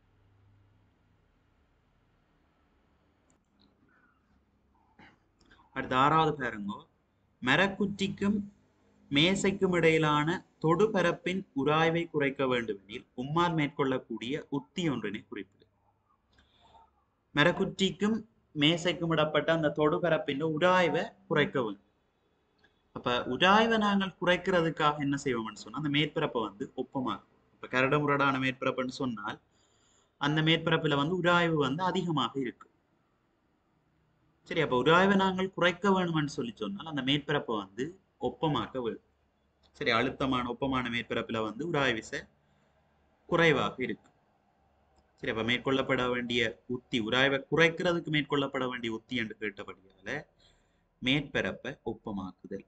அடுத்த 6வது பாருங்க, மரக்குற்றிக்கும் மேசைக்கும் இடையிலான தொடுபரப்பின் உராய்வை குறைக்க வேண்டுமெனில் உம்மால் மேற்கொள்ளக்கூடிய உத்தி ஒன்றினை குறிப்பிடு. மரக்குற்றிக்கும் மேசைக்கும் இடப்பட்ட அந்த தொடுபரப்பின் உராய்வை குறைக்க வேண்டும். அப்ப உராய்வை நாங்கள் குறைக்கிறதுக்காக என்ன செய்வோம்னு சொன்னா அந்த மேற்பரப்பை வந்து ஒப்பமாக்கும். இப்ப கரடுமுரடான மேற்பரப்புன்னு சொன்னால் அந்த மேற்பரப்புல வந்து உராய்வு வந்து அதிகமாக இருக்கு. சரி, அப்ப உராய்வை நாங்கள் குறைக்க வேணும்னு சொல்லி சொன்னால் அந்த மேற்பரப்பை வந்து ஒப்பமாக்க வேண்டும். சரி, அழுத்தமான ஒப்பமான மேற்பரப்புல வந்து உராய்வு விசை குறைவாக இருக்கு. சரி, அப்ப மேற்கொள்ளப்பட வேண்டிய உத்தி, உராய்வை குறைக்கிறதுக்கு மேற்கொள்ளப்பட வேண்டிய உத்தி என்று கேட்டபடியால மேற்பரப்பை ஒப்பமாக்குதல்.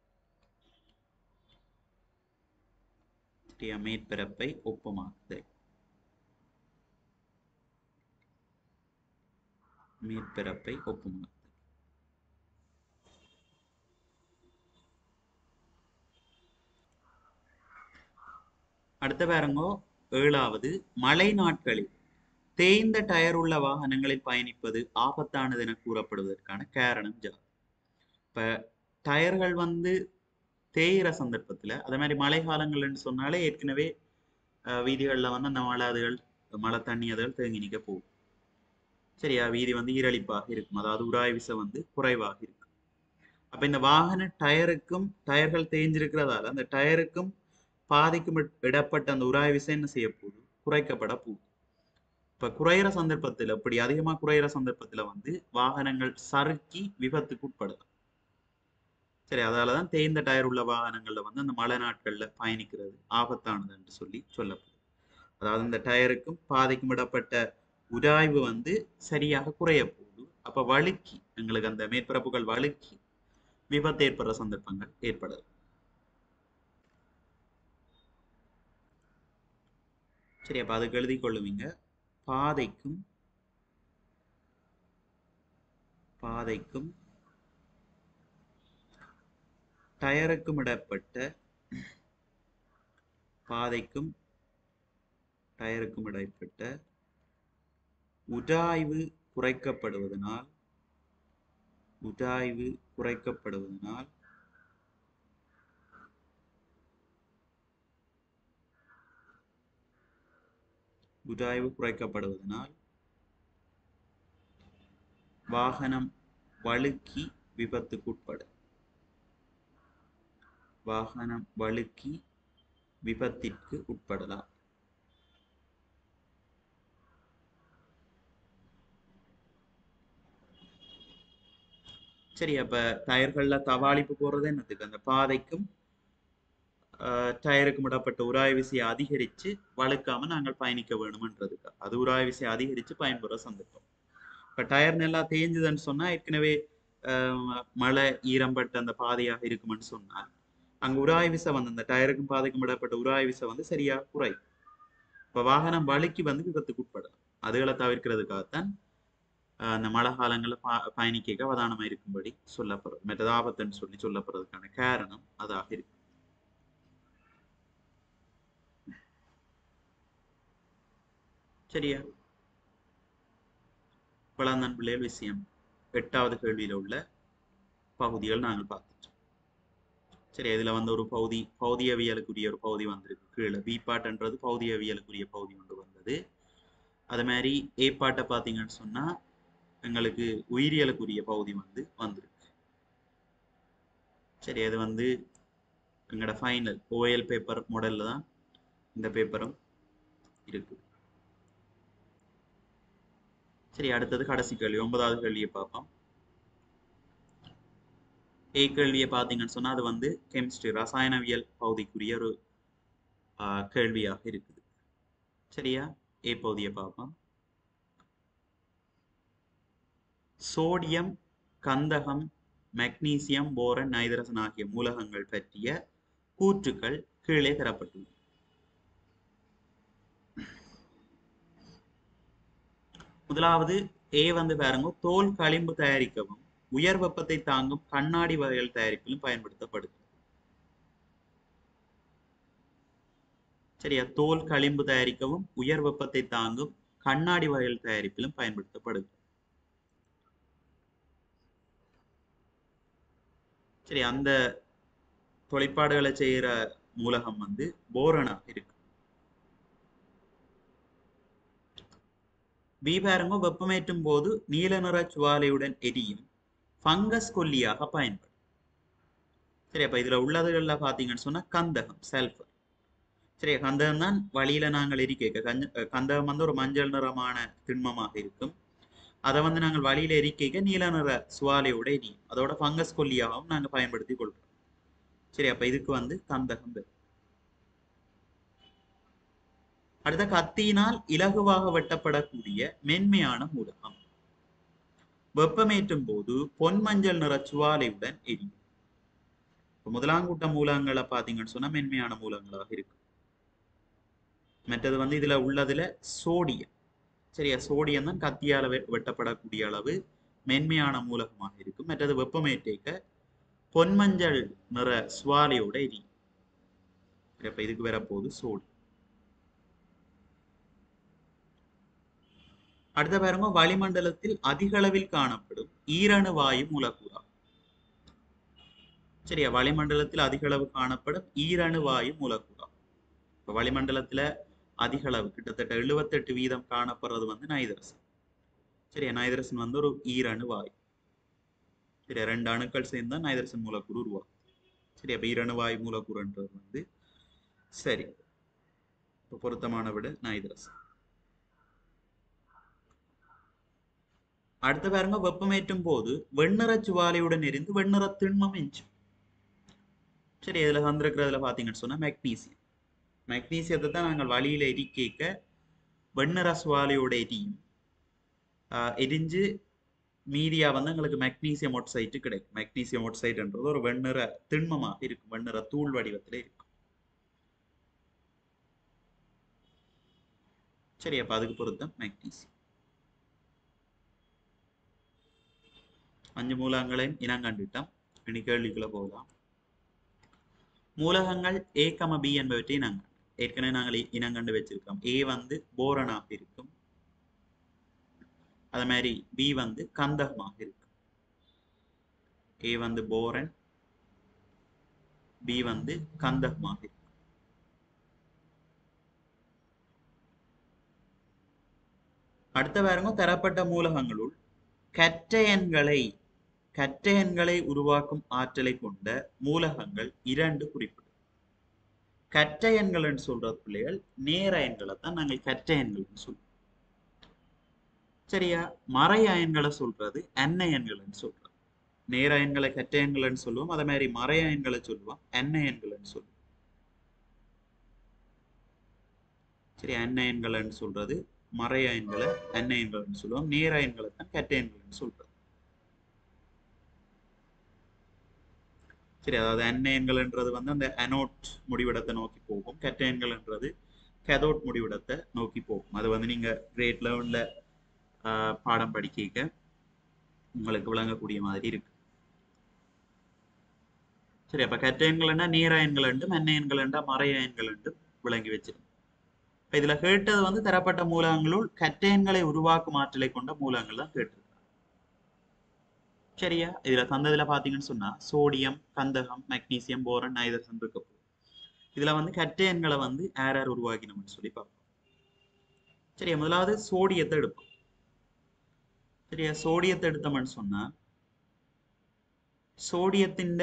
சரியா, மேற்பரப்பை ஒப்பமாக்குதல். மேற்பரப்பை ஒப்பமாக்குதல். அடுத்த பாருங்கோ 7வது, மழை நாட்களில் தேய்ந்த டயர் உள்ள வாகனங்களில் பயணிப்பது ஆபத்தானது என கூறப்படுவதற்கான காரணம் ஜா. இப்ப டயர்கள் வந்து தேயிற சந்தர்ப்பத்துல அதே மாதிரி மழை காலங்கள்னு சொன்னாலே ஏற்கனவே வீதிகள்ல வந்து அந்த மழை தண்ணி அதுகள் தேங்கி நிக்க போகும். சரியா, வீதி வந்து ஈரழிப்பாக இருக்கும், அதாவது உராய் விசை வந்து குறைவாக இருக்கும். அப்ப இந்த வாகன டயருக்கும் டயர்கள் தேஞ்சிருக்கிறதால அந்த டயருக்கும் பாதைக்கும் இடப்பட்ட அந்த உராய்வு விசை என்ன செய்ய போகுது, குறைக்கப்பட போகுது. இப்ப குறையிற சந்தர்ப்பத்துல, இப்படி அதிகமா குறையிற சந்தர்ப்பத்துல வந்து வாகனங்கள் சறுக்கி விபத்துக்கு உட்படுது. சரி, அதாலதான் தேய்ந்த டயர் உள்ள வாகனங்கள்ல வந்து அந்த மழை நாட்கள்ல பயணிக்கிறது ஆபத்தானது என்று சொல்லி சொல்லப்படுது. அதாவது இந்த டயருக்கும் பாதைக்கும் இடப்பட்ட உராய்வு வந்து சரியாக குறைய போகுது. அப்ப வழுக்கி எங்களுக்கு அந்த மேற்பரப்புகள் வழுக்கி விபத்து ஏற்படுற சந்தர்ப்பங்கள் ஏற்படுது. சரி, அப்ப அதுக்கு எழுதி கொள்ளுவீங்க. பாதைக்கும் பாதைக்கும் டயருக்கும் இடப்பட்ட பாதைக்கும் டயருக்கும் இடைப்பட்ட உராய்வு குறைக்கப்படுவதனால் உராய்வு குறைக்கப்படுவதனால் உராய்வு குறைக்கப்படுவதனால் வாகனம் வழுக்கி விபத்துக்குட்படும். வாகனம் வழுக்கி விபத்திற்கு உட்படலாம். சரி, அப்ப டயர்கள்ல தவாளிப்பு போறது என்னத்துக்கு, அந்த பாதைக்கும் டயருக்கும் இடப்பட்ட உராய்வு விசையை அதிகரிச்சு வழுக்காம நாங்கள் பயணிக்க வேணும்ன்றதுக்கு. அது உராய்வு விசையை அதிகரிச்சு பயன்படுற சந்தர்ப்பம். இப்ப டயர் நல்லா தேஞ்சுதுன்னு சொன்னா, ஏற்கனவே மழை ஈரம்பட்ட அந்த பாதையாக இருக்குமென்னு சொன்னால் அங்க உராய்வு விசை வந்து அந்த டயருக்கும் பாதைக்கும் இடப்பட்ட உராய்வு விசை வந்து சரியா குறையும். இப்ப வாகனம் வழுக்கி வந்து விபத்துக்கு உட்படும். அதுகளை தவிர்க்கிறதுக்காகத்தான் அந்த மழை காலங்களில் பயணிக்க அவதானமா இருக்கும்படி சொல்லப்படுறது. மற்றது ஆபத்துன்னு சொல்லி சொல்லப்படுறதுக்கான காரணம் அதாக இருக்கு. சரியா? பழந்தன் பிள்ளைகள் விஷயம் 8வது கேள்வியில உள்ள பகுதிகள் நாங்கள் பார்த்துட்டோம். சரி, இதுல வந்து ஒரு பௌதியவியலுக்குரிய ஒரு பகுதி வந்திருக்கு. கீழே பி பாட்டுன்றது பௌதியவியலுக்குரிய பகுதி ஒன்று வந்தது. அது மாதிரி ஏ பாட்டை பார்த்தீங்கன்னு சொன்னா எங்களுக்கு உயிரியலுக்குரிய பகுதி வந்து வந்திருக்கு. சரி, அது வந்து எங்களோட ஃபைனல் ஓஎல் பேப்பர் மாடல்ல தான் இந்த பேப்பரும் இருக்கு. சரி, அடுத்தது கடைசி கேள்வி, 9வது கேள்வியை பார்ப்போம். ஏ கேள்வியை பார்த்தீங்கன்னு சொன்னா அது வந்து கெமிஸ்ட்ரி ரசாயனவியல் பகுதிக்குரிய ஒரு கேள்வியாக இருக்குது. சரியா? ஏ பகுதியை பார்ப்போம். சோடியம், கந்தகம், மெக்னீசியம், போரன், நைதரசன் ஆகிய மூலகங்கள் பற்றிய கூற்றுக்கள் கீழே தரப்பட்டுள்ளன. முதலாவது ஏ வந்து பாருங்க, தோல் களிம்பு தயாரிக்கவும் உயர் வெப்பத்தை தாங்கும் கண்ணாடி வகைகள் தயாரிப்பிலும் பயன்படுத்தப்படுது. சரியா? தோல் களிம்பு தயாரிக்கவும் உயர் வெப்பத்தை தாங்கும் கண்ணாடி வகைகள் தயாரிப்பிலும் பயன்படுத்தப்படுது. சரி, அந்த தொழிற்பாடுகளை செய்யற மூலகம் வந்து போரனா இருக்கு. பி பாருங்க, வெப்பமேற்றும் போது நீல நிற சுவாலையுடன் எரியும் பங்கஸ் கொல்லியாக பயன்படும். சரி, அப்ப இதுல உள்ளதுகள்ல பாத்தீங்கன்னு சொன்னா கந்தகம், சல்பர். சரி, கந்தகம் தான் வழியில நாங்கள் எரிக்க, கந்தகம் வந்து ஒரு மஞ்சள் நிறமான திண்மமாக இருக்கும். அதை வந்து நாங்கள் வழியில எரிக்க நீல நிற சுவாலையோட எரியும். அதோட பங்கஸ் கொல்லியாகவும் நாங்க பயன்படுத்தி கொள்றோம். சரி, அப்ப இதுக்கு வந்து கந்தகம். அடுத்த கத்தியினால் இலகுவாக வெட்டப்படக்கூடிய மென்மையான மூலகம். வெப்பமேற்றும் போது பொன் மஞ்சள் நிற சுவாலையுடன் எரியும். முதலாங்கூட்ட மூலகங்களை பாத்தீங்கன்னு சொன்னா மென்மையான மூலகங்களாக இருக்கு. மற்றது வந்து இதுல உள்ளதுல சோடியம். சரியா? சோடியம் தான் கத்தியால வெட்டப்படக்கூடிய அளவு மென்மையான மூலகமாக இருக்கும். மற்றது வெப்பமேற்றிக்க பொன்மஞ்சள் நிற சுவாலையோட எரியும். இப்ப இதுக்கு வரப்போகுது சோடியம். அடுத்த பாருங்க, வளிமண்டலத்தில் அதிக அளவில் காணப்படும் ஈரணு வாயு மூலக்கூறா. சரியா? வளிமண்டலத்தில் அதிக அளவு காணப்படும் ஈரணு வாயு மூலக்கூறா. இப்ப வளிமண்டலத்துல அதிக அளவு கிட்டத்தட்ட 78% காணப்படுறது வந்து நைதரசன். சரியா? நைதரசன் வந்து ஒரு ஈரணு வாயு. சரியா, 2 அணுக்கள் சேர்ந்தா நைதரசன் மூலக்கூறு உருவாகும். சரி, அப்ப ஈரணுவாயு மூலக்கூறுன்றது வந்து சரி. இப்ப பொருத்தமான விட நைதரசன். அடுத்த பாருங்க, வெப்பமேற்றும் போது வெண்ணிற சுவாலையுடன் எரிந்து வெண்ணிற திண்மம் எஞ்சும். சரி, இதுல வந்திருக்கிறதுல பாத்தீங்கன்னு சொன்னா மெக்னீசியம். மெக்னீசியத்தை தான் நாங்கள் வழியில எரிக்க வெண்ணிற சுவாலையோட எரியும். எரிஞ்சு மீதியா வந்து எங்களுக்கு மெக்னீசியம் ஆக்சைடு கிடைக்கும். மெக்னீசியம் ஆக்சைடுன்றது ஒரு வெண்ணிற திண்மமாக இருக்கும், வெண்ணிற தூள் வடிவத்தில் இருக்கும். சரி, அப்ப அதுக்கு பொருத்தம் மெக்னீசியம். 5 மூலகங்களையும் இனம் கண்டுட்டோம். இனி கேள்விக்குள்ள போகலாம். மூலகங்கள் A, B என்பவற்றை இனங்கள் ஏற்கனவே நாங்கள் இனம் கண்டு வச்சிருக்கோம். A வந்து போரனாக இருக்கும், அது மாதிரி B வந்து கந்தகமாக இருக்கும். A வந்து போரன், B வந்து கந்தகமாக இருக்கும். அடுத்த பாருங்க, தரப்பட்ட மூலகங்களுள் கற்றையன்களை உருவாக்கும் ஆற்றலை கொண்ட மூலகங்கள் 2 குறிப்பிடும். கற்றையன்கள் சொல்ற பிள்ளைகள் நேர அயன்களை தான் நாங்கள் கற்றையன்கள் சொல்றோம். சரியா, மறை அயன்களை சொல்றது அன்னயன்கள் சொல்றோம். நேர அயன்களை கற்றையன்கள் சொல்லுவோம், அதே மாதிரி மறை அயன்களை சொல்லுவோம் அன்னயன்கள் சொல்லுவோம். சரி, அன்னயன்கள் சொல்றது மறை அயன்களை அன்னயன்கள் சொல்லுவோம், நேர அயன்களை தான் கற்றையன்கள் சொல்றோம். சரி, அதாவது அன்னயன்கள்ன்றது வந்து அந்த அனோட் முடிவிடத்தை நோக்கி போகும், கற்றையன்கள்ன்றது கேதோட் முடிவிடத்தை நோக்கி போகும். அது வந்து நீங்க கிரேட் லெவல்ல பாடம் படிக்க உங்களுக்கு விளங்கக்கூடிய மாதிரி இருக்கு. சரி, அப்ப கற்றையன்கள்னா நீராயன்கள் என்றும் அன்னயன்கள் என்றா மறையன்கள் என்றும் விளங்கி வச்சிருக்கும். இப்ப இதுல கேட்டது வந்து தரப்பட்ட மூலகங்களுள் கற்றையன்களை உருவாக்கும் ஆற்றலை கொண்ட மூலகங்கள் தான் கேட்டு. சரியா, இதுல தந்ததுல பாத்தீங்கன்னு சொன்னா சோடியம், கந்தகம், மெக்னீசியம், போரன், நைதரசன் இருக்க போகுது. இதுல வந்து கற்றையன்களை வந்து யார் உருவாக்கினோம்னு சொல்லி பார்ப்போம். சரியா, முதலாவது சோடியத்தை எடுப்போம். சரியா, சோடியத்தை எடுத்தோம்னு சொன்னா சோடியத்தின்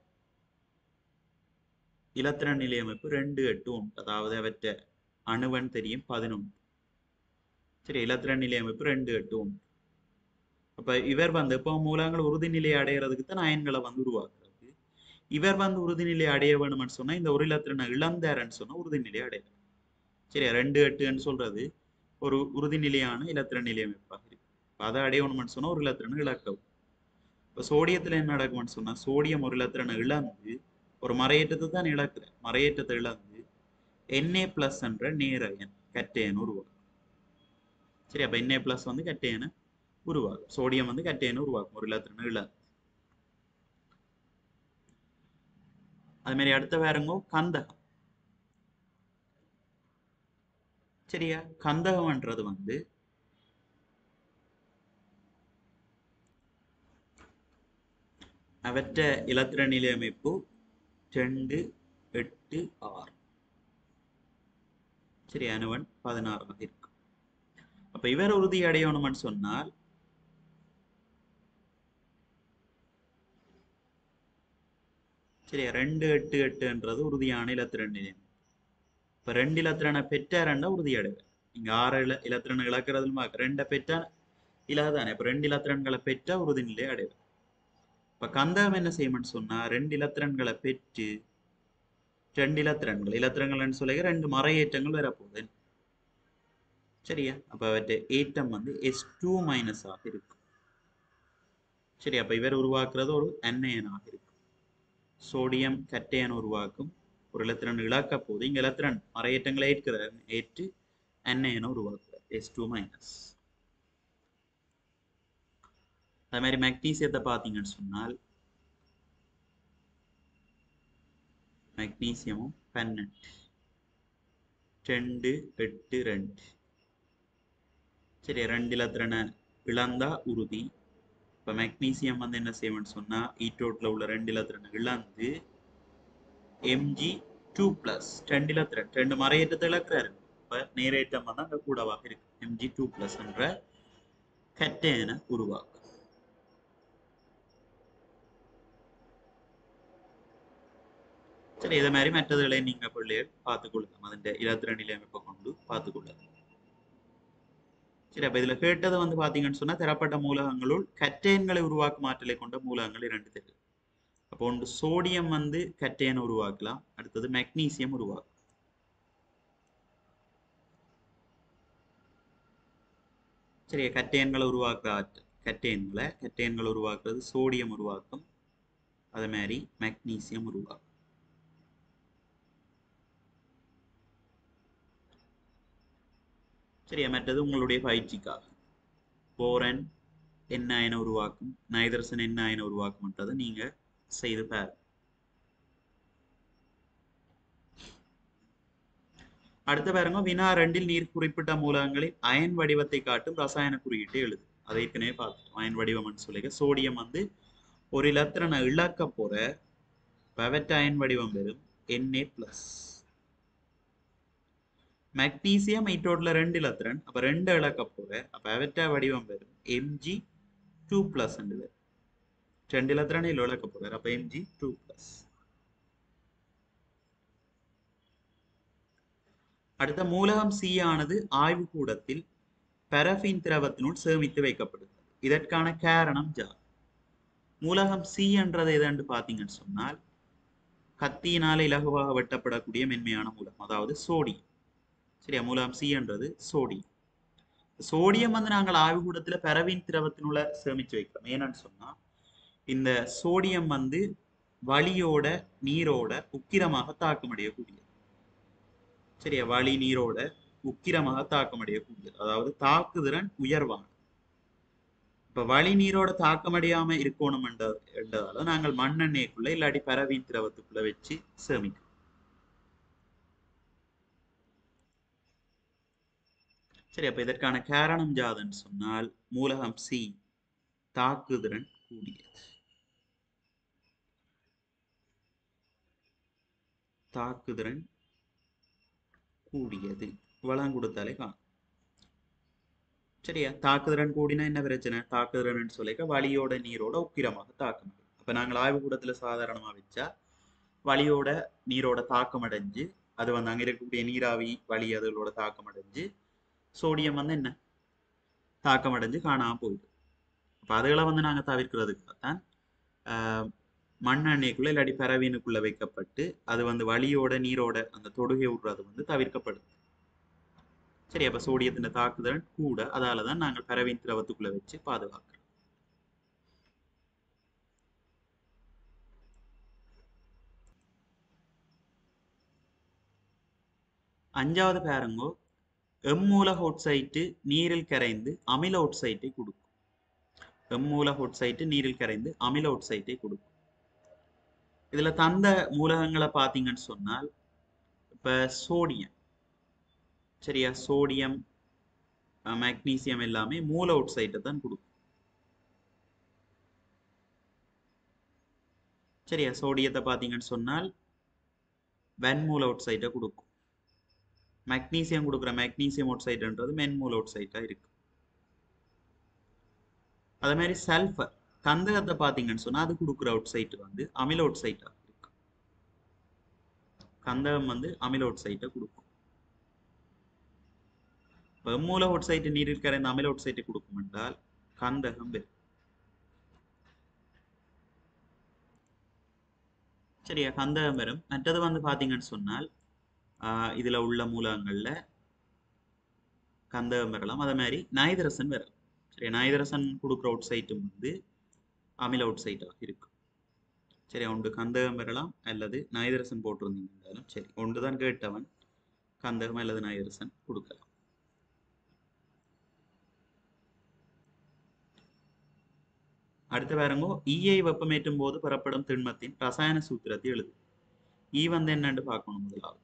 இலத்திரன் நிலையமைப்பு 2, 8 உண்டு. அதாவது அவற்றை அணுவன் தெரியும் 11. சரி, இலத்திரன் நிலையமைப்பு 2, 8 உண்டு. அப்ப இவர் வந்து இப்போ மூலங்கள் உறுதிநிலையை அடைகிறதுக்கு தான் அயன்களை வந்து உருவாக்குறது. இவர் வந்து உறுதிநிலை அடைய வேணும்னு சொன்னா இந்த ஒரு இலத்திரனை இழந்தாருன்னு சொன்னா உறுதிநிலை அடைய. சரி, 2, 8ன்னு சொல்றது ஒரு உறுதிநிலையான இலத்திரன் நிலையமைப்பாக இருக்கு. அதை அடையணும்னு சொன்னா ஒரு இலத்திரனை இழக்கவும். இப்ப சோடியத்துல என்ன நடக்கும்னு சொன்னா சோடியம் ஒரு இலத்திரனை இழந்து ஒரு மறையேற்றத்தை தான் இழக்குற. மறையேற்றத்தை இழந்து Na+ என்ற நேரயன் கட்டையன் உருவாக்கும். சரி, அப்ப Na+ வந்து கட்டையனை உருவாகும். சோடியம் வந்து கட்டையனை உருவாக்கும் ஒரு இலத்திரனை இழந்து. அது மாதிரி அடுத்த வேறங்கோ கந்தகம். சரியா, கந்தகம்ன்றது வந்து அவற்ற இலத்திர நிலையமைப்பு 2, 8, 6. சரி, அணுவன் 16 இருக்கு. அப்ப இவர் உறுதி அடையணும்னு சொன்னால் சரி 2, 8, 8ன்றது உறுதியான இலத்திரன் நிலையம். இப்ப 2 இலத்திரனை பெற்றாரண்டா உறுதி அடைவார். இங்க 6 இலத்திரனை இழக்கிறதுமா 2 பெற்றா இல்லாதானே. இப்ப 2 இலத்திரன்களை பெற்றா உறுதிநிலை அடைவார். இப்ப கந்தகம் என்ன செய்யணும்னு சொன்னா 2 இலத்திரன்களை பெற்று 2 இலத்திரங்கள்னு சொல்லி 2 மறையேற்றங்கள் வரப்போகுது. சரியா, அப்ப அவற்றை ஏற்றம் வந்து S2- ஆக இருக்கும். சரி, அப்ப இவர் உருவாக்குறது ஒரு அன்னயனாக இருக்கும். சோடியம் கட்டையன் உருவாக்கும் ஒரு இலத்திரன் இழக்க போது இங்க இலத்திரன் மறையேற்றங்களை ஏற்று அன்னயனை உருவாக்குறார் S2-. அதே மாதிரி மெக்னீசியத்தை பார்த்தீங்கன்னு சொன்னால் மெக்னீசியமும் 12, 2, 8, 2. சரி, 2 இலத்திரனை இழந்தா உறுதி. இப்ப மெக்னீசியம் வந்து என்ன செய்யணும்னு சொன்னா ஈட்டோட்ல உள்ள 2 இலத்திரனை இழந்து Mg2+, 2 இலத்திரன் 2 மறையேற்றத்தை இழக்கிறாரு. இப்ப நேரேற்றம் வந்து அங்க கூடவாக இருக்கு. Mg2+ என்ற கட்டையனை உருவாக்கும். சரி, இதை மாதிரி மற்றதுகளை நீங்க பிள்ளைகள் பார்த்துக்கொள்ளலாம். அதன் 22 நிலையமைப்பை கொண்டு பார்த்துக்கொள்ளலாம். சரி, அப்ப இதுல கேட்டது வந்து பாத்தீங்கன்னு சொன்னா தரப்பட்ட மூலகங்களுள் கற்றயன்களை உருவாக்கும் ஆற்றலை கொண்ட மூலகங்கள் 2 தெரியும். அப்போ ஒன்று சோடியம் வந்து கற்றயனை உருவாக்கலாம், அடுத்தது மெக்னீசியம் உருவாக்கும். சரி, கற்றயன்களை உருவாக்குற ஆற்றல் கற்றயன்களை உருவாக்குறது சோடியம் உருவாக்கும், அதே மாதிரி மெக்னீசியம் உருவாக்கும். சரியா, மற்றது உங்களுடைய பயிற்சிக்காக போரன் என்ன அயனை உருவாக்கும், நைதரசன் என்ன அயனை உருவாக்கும்ன்றதை நீங்க செய்து பாருங்க. அடுத்த பாருங்க, வினா 2 நீர் குறிப்பிட்ட மூலகங்களில் அயன் வடிவத்தை காட்டும் ரசாயன குறியீட்டை எழுது. அதை ஏற்கனவே பார்த்துட்டோம். அயன் வடிவம்னு சொல்லிக்க சோடியம் வந்து ஒரு இலத்திரனை இழக்க போற பவெட் அயன் வடிவம் பெறும் Na+. மெக்னீசியம் ஈட்டோட்ல 2 இலத்திரன், அப்ப 2 இழக்க போற அப்ப அவற்ற வடிவம் பெறும் Mg2+ என்று வரும். 2 இலத்திரனை இழக்க போறார், அப்ப Mg2+. அடுத்த மூலகம் சி ஆனது ஆய்வு கூடத்தில் பரஃபின் திரவத்தினுள் சேமித்து வைக்கப்படுகிறது. இதற்கான காரணம் ஜார். மூலகம் சி என்றதை எதென்று பார்த்தீங்கன்னு சொன்னால் கத்தியினால இலகுவாக வெட்டப்படக்கூடிய மென்மையான மூலகம், அதாவது சோடியம். சரியா, மூலகம் சி என்றது சோடியம். சோடியம் வந்து நாங்கள் ஆய்வுக்கூடத்துல பரவின் திரவத்தினுள்ள சேமிச்சு வைக்கிறோம். ஏன்னு சொன்னா இந்த சோடியம் வந்து வளியோட நீரோட உக்கிரமாக தாக்கமடையக்கூடியது. சரியா, வளி நீரோட உக்கிரமாக தாக்கமடையக்கூடியது, அதாவது தாக்குதிறன் உயர்வான. இப்ப வளி நீரோட தாக்கமடையாம இருக்கணும் என்றதால நாங்கள் மண்ணெண்ணெய்க்குள்ள இல்லாட்டி பரவின் திரவத்துக்குள்ள வச்சு சேமிக்கும். சரி, அப்ப இதற்கான காரணம் ஜாதுன்னு சொன்னால் மூலகம் சி தாக்குதிறன் கூடியது. தாக்குதிறன் கூடியது வளம் கொடுத்தாலே காணும். சரியா, தாக்குதிறன் கூடினா என்ன பிரச்சனை? தாக்குதிறன் சொல்லிக்க வளியோட நீரோட உக்கிரமாக தாக்கம். அப்ப நாங்கள் ஆய்வு கூடத்துல சாதாரணமா வச்சா வளியோட நீரோட தாக்கம் அடைஞ்சு அது வந்து அங்க இருக்கக்கூடிய நீராவி வளி அதுகளோட தாக்கம் அடைஞ்சு சோடியம் வந்து என்ன தாக்கம் அடைஞ்சு காணாம போகுது. அப்ப அதுகளை வந்து நாங்க தவிர்க்கிறதுக்காகத்தான் மண்ணெண்ணெய்க்குள்ள இல்லாட்டி பரவீனுக்குள்ள வைக்கப்பட்டு அது வந்து வளியோட நீரோட அந்த தொடுகை விடுறது வந்து தவிர்க்கப்படுது. சரி, அப்ப சோடியத்தின் தாக்குதல் கூட, அதாலதான் நாங்கள் பரவீன் திரவத்துக்குள்ள வச்சு பாதுகாக்கிறோம். அஞ்சாவது பாருங்கோ, எம்மூலக ஒட்சைட்டு நீரில் கரைந்து அமில ஒட்சைட்டை கொடுக்கும். எம்மூலக ஒட்சைட்டு நீரில் கரைந்து அமில ஒட்சைட்டை கொடுக்கும். இதுல தந்த மூலகங்களை பார்த்தீங்கன்னு சொன்னால் இப்ப சோடியம், சரியா, சோடியம் மெக்னீசியம் எல்லாமே மூல ஒட்சைட்டை தான் கொடுக்கும். சரியா, சோடியத்தை பார்த்தீங்கன்னு சொன்னால் வெண்மூல ஒட்சைட்டை கொடுக்கும். மெக்னீசியம் கொடுக்குற மெக்னீசியம் ஒட்சைடுன்றது மென்மூல ஒட்சைட்டா இருக்கு. அதே மாதிரி சல்ஃபர் கந்தகத்தை பார்த்தீங்கன்னு சொன்னா அது கொடுக்குற ஒட்சைட் வந்து அமில ஒட்சைட்டா இருக்கு. கந்தகம் வந்து அமில ஒட்சைட்டை கொடுக்கும். வெம்மூல ஒட்சைட்டு நீரில் கரைந்த அமில ஒட்சைட்டை கொடுக்கும் என்றால் கந்தகம் பெறும். சரியா, கந்தகம் பெறும். மற்றது வந்து பார்த்தீங்கன்னு சொன்னால் இதுல உள்ள மூலகங்கள்ல கந்தகம் பெறலாம். அதே மாதிரி நைதரசன் பெறலாம். சரி, நைதரசன் கொடுக்குற ஒட்சைட்டும் வந்து அமில ஒட்சைட்டாக இருக்கு. சரி, ஒன்று கந்தகம் பெறலாம் அல்லது நைதரசன் போட்டிருந்தீங்கன்னாலும் சரி, ஒன்றுதான் கேட்டவன் கந்தகம் அல்லது நைதரசன் கொடுக்கலாம். அடுத்த பாருங்க, ஈயை வெப்பமேற்றும் போது பெறப்படும் திண்மத்தின் ரசாயன சூத்திரத்தை எழுது. ஈ வந்து என்னன்னு பார்க்கணும். முதலாவது